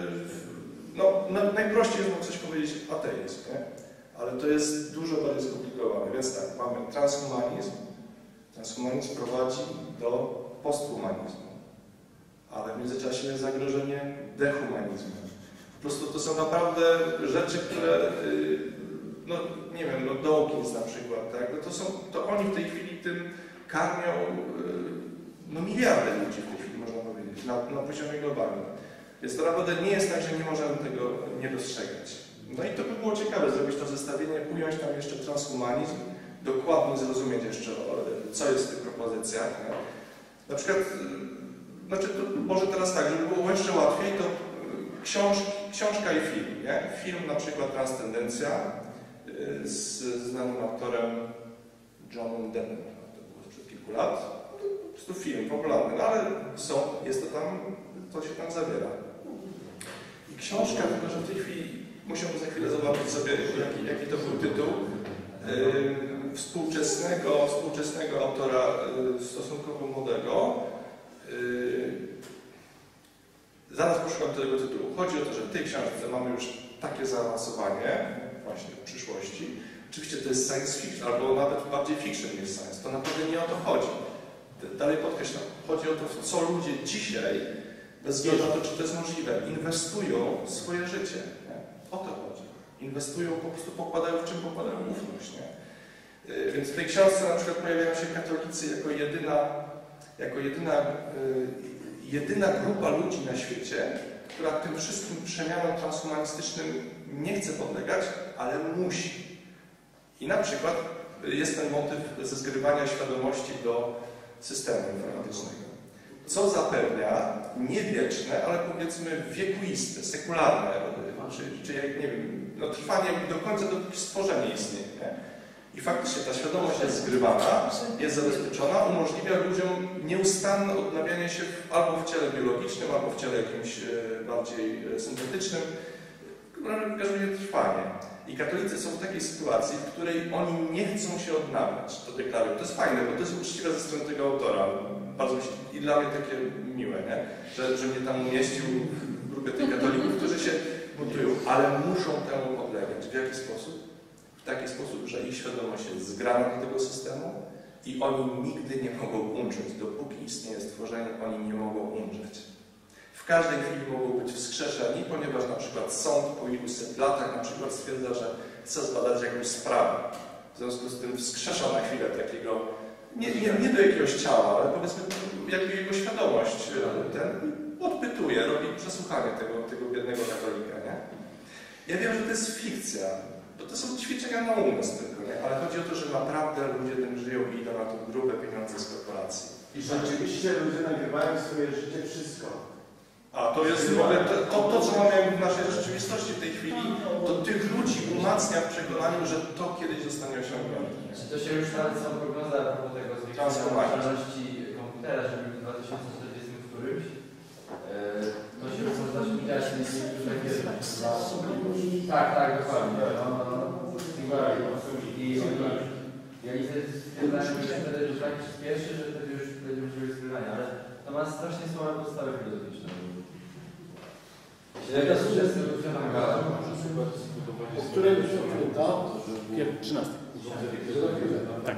no najprościej jest coś powiedzieć ateizm, nie? Ale to jest dużo bardziej skomplikowane. Więc tak, mamy transhumanizm. Transhumanizm prowadzi do posthumanizmu. Ale w międzyczasie jest zagrożenie dehumanizmu. Po prostu to są naprawdę rzeczy, które, no nie wiem, no Dawkins na przykład, tak? No to, są, to oni w tej chwili tym karmią no miliardy ludzi w tej chwili, można powiedzieć, na, na poziomie globalnym. Więc to naprawdę nie jest tak, że nie możemy tego nie dostrzegać. No i to by było ciekawe zrobić to zestawienie, ująć tam jeszcze transhumanizm, dokładnie zrozumieć jeszcze, co jest w tych propozycjach. Nie? Na przykład, znaczy to może teraz tak, żeby było jeszcze łatwiej, to książki, książka i film. Nie? Film na przykład Transcendencja z znanym aktorem Johnem Dennem. To było sprzed kilku lat. Po prostu film popularny, no ale są, jest to tam, to się tam zawiera. I książka, tylko że w tej chwili musiałbym za chwilę zobaczyć sobie, jaki, jaki to był tytuł. Yy, współczesnego, współczesnego autora yy, stosunkowo młodego. Yy, zaraz poszukam tego tytułu. Chodzi o to, że w tej książce mamy już takie zaawansowanie właśnie w przyszłości. Oczywiście to jest science fiction, albo nawet bardziej fiction niż science. To naprawdę nie o to chodzi. Dalej podkreślam, chodzi o to, w co ludzie dzisiaj, bez względu na to, czy to jest możliwe, inwestują w swoje życie. Nie? O to chodzi. Inwestują, po prostu pokładają w czym pokładają ufność. Nie? Yy, więc w tej książce na przykład pojawiają się katolicy jako jedyna, jako jedyna, yy, jedyna grupa ludzi na świecie, która tym wszystkim przemianom transhumanistycznym nie chce podlegać, ale musi. I na przykład jest ten motyw ze zgrywania świadomości do systemu informatycznego. Co zapewnia nie wieczne, ale powiedzmy wiekuiste, sekularne, czy, czy jak nie wiem, no, trwanie do końca, dopóki stworzenie istnieje. Nie? I faktycznie ta świadomość jest zgrywana, jest zabezpieczona, umożliwia ludziom nieustanne odnawianie się w, albo w ciele biologicznym, albo w ciele jakimś bardziej syntetycznym, w każdym razie trwanie. I katolicy są w takiej sytuacji, w której oni nie chcą się odnawiać, to deklarują. To jest fajne, bo to jest uczciwe ze strony tego autora. Bardzo mi się, i dla mnie takie miłe, nie? Że, że mnie tam umieścił w grupie tych katolików, którzy się buntują, ale muszą temu podlegać. W jaki sposób? W taki sposób, że ich świadomość jest zgrana do tego systemu i oni nigdy nie mogą umrzeć. Dopóki istnieje stworzenie, oni nie mogą umrzeć. W każdej chwili mogą być wskrzeszeni, ponieważ na przykład sąd po iluset latach na przykład stwierdza, że chce zbadać jakąś sprawę. W związku z tym wskrzesza na chwilę takiego, nie, nie, nie do jakiegoś ciała, ale powiedzmy jakby jego świadomość ten odpytuje, robi przesłuchanie tego, tego biednego katolika. Nie? Ja wiem, że to jest fikcja, bo to są ćwiczenia na umysł tylko, nie? Ale chodzi o to, że naprawdę ludzie tym żyją i idą na to grube pieniądze z korporacji. I rzeczywiście ludzie nagrywają swoje życie wszystko. A to jest w ogóle to, to, to, co mamy w naszej rzeczywistości w tej chwili, to tych ludzi umacnia w przekonaniu, że to kiedyś zostanie osiągnięte. to się już nawet są prognozy a propos tego zwiększenia możliwości komputera, żeby w dwa tysiące czterdziestym którymś to się rozwiązać widać takie... Tak, tak, dokładnie. No, no, no. I oni stwierdzają, że wtedy już tak przyspieszy, że wtedy już będzie możliwość zgrywania, ale to ma strasznie słabe podstawy filozoficzne. Jaka sugestia? O którym święta? trzynasty. Tak.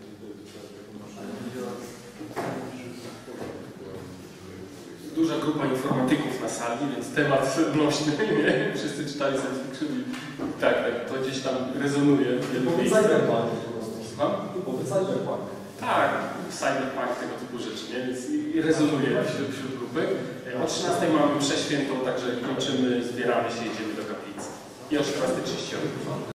Duża grupa informatyków na sali, więc temat nośny, nie? Wszyscy czytali science fiction i tak, tak, to gdzieś tam rezonuje. Powiedz cyberpunk po prostu. Słucham? Powiedz cyberpunk. Tak, cyberpunk, tego typu rzeczy, nie? Więc i rezonuje wśród, wśród grupy. O trzynastej mamy przeświętą, także kończymy, zbieramy się, idziemy do kaplicy. I o szesnastej trzydzieści osiem.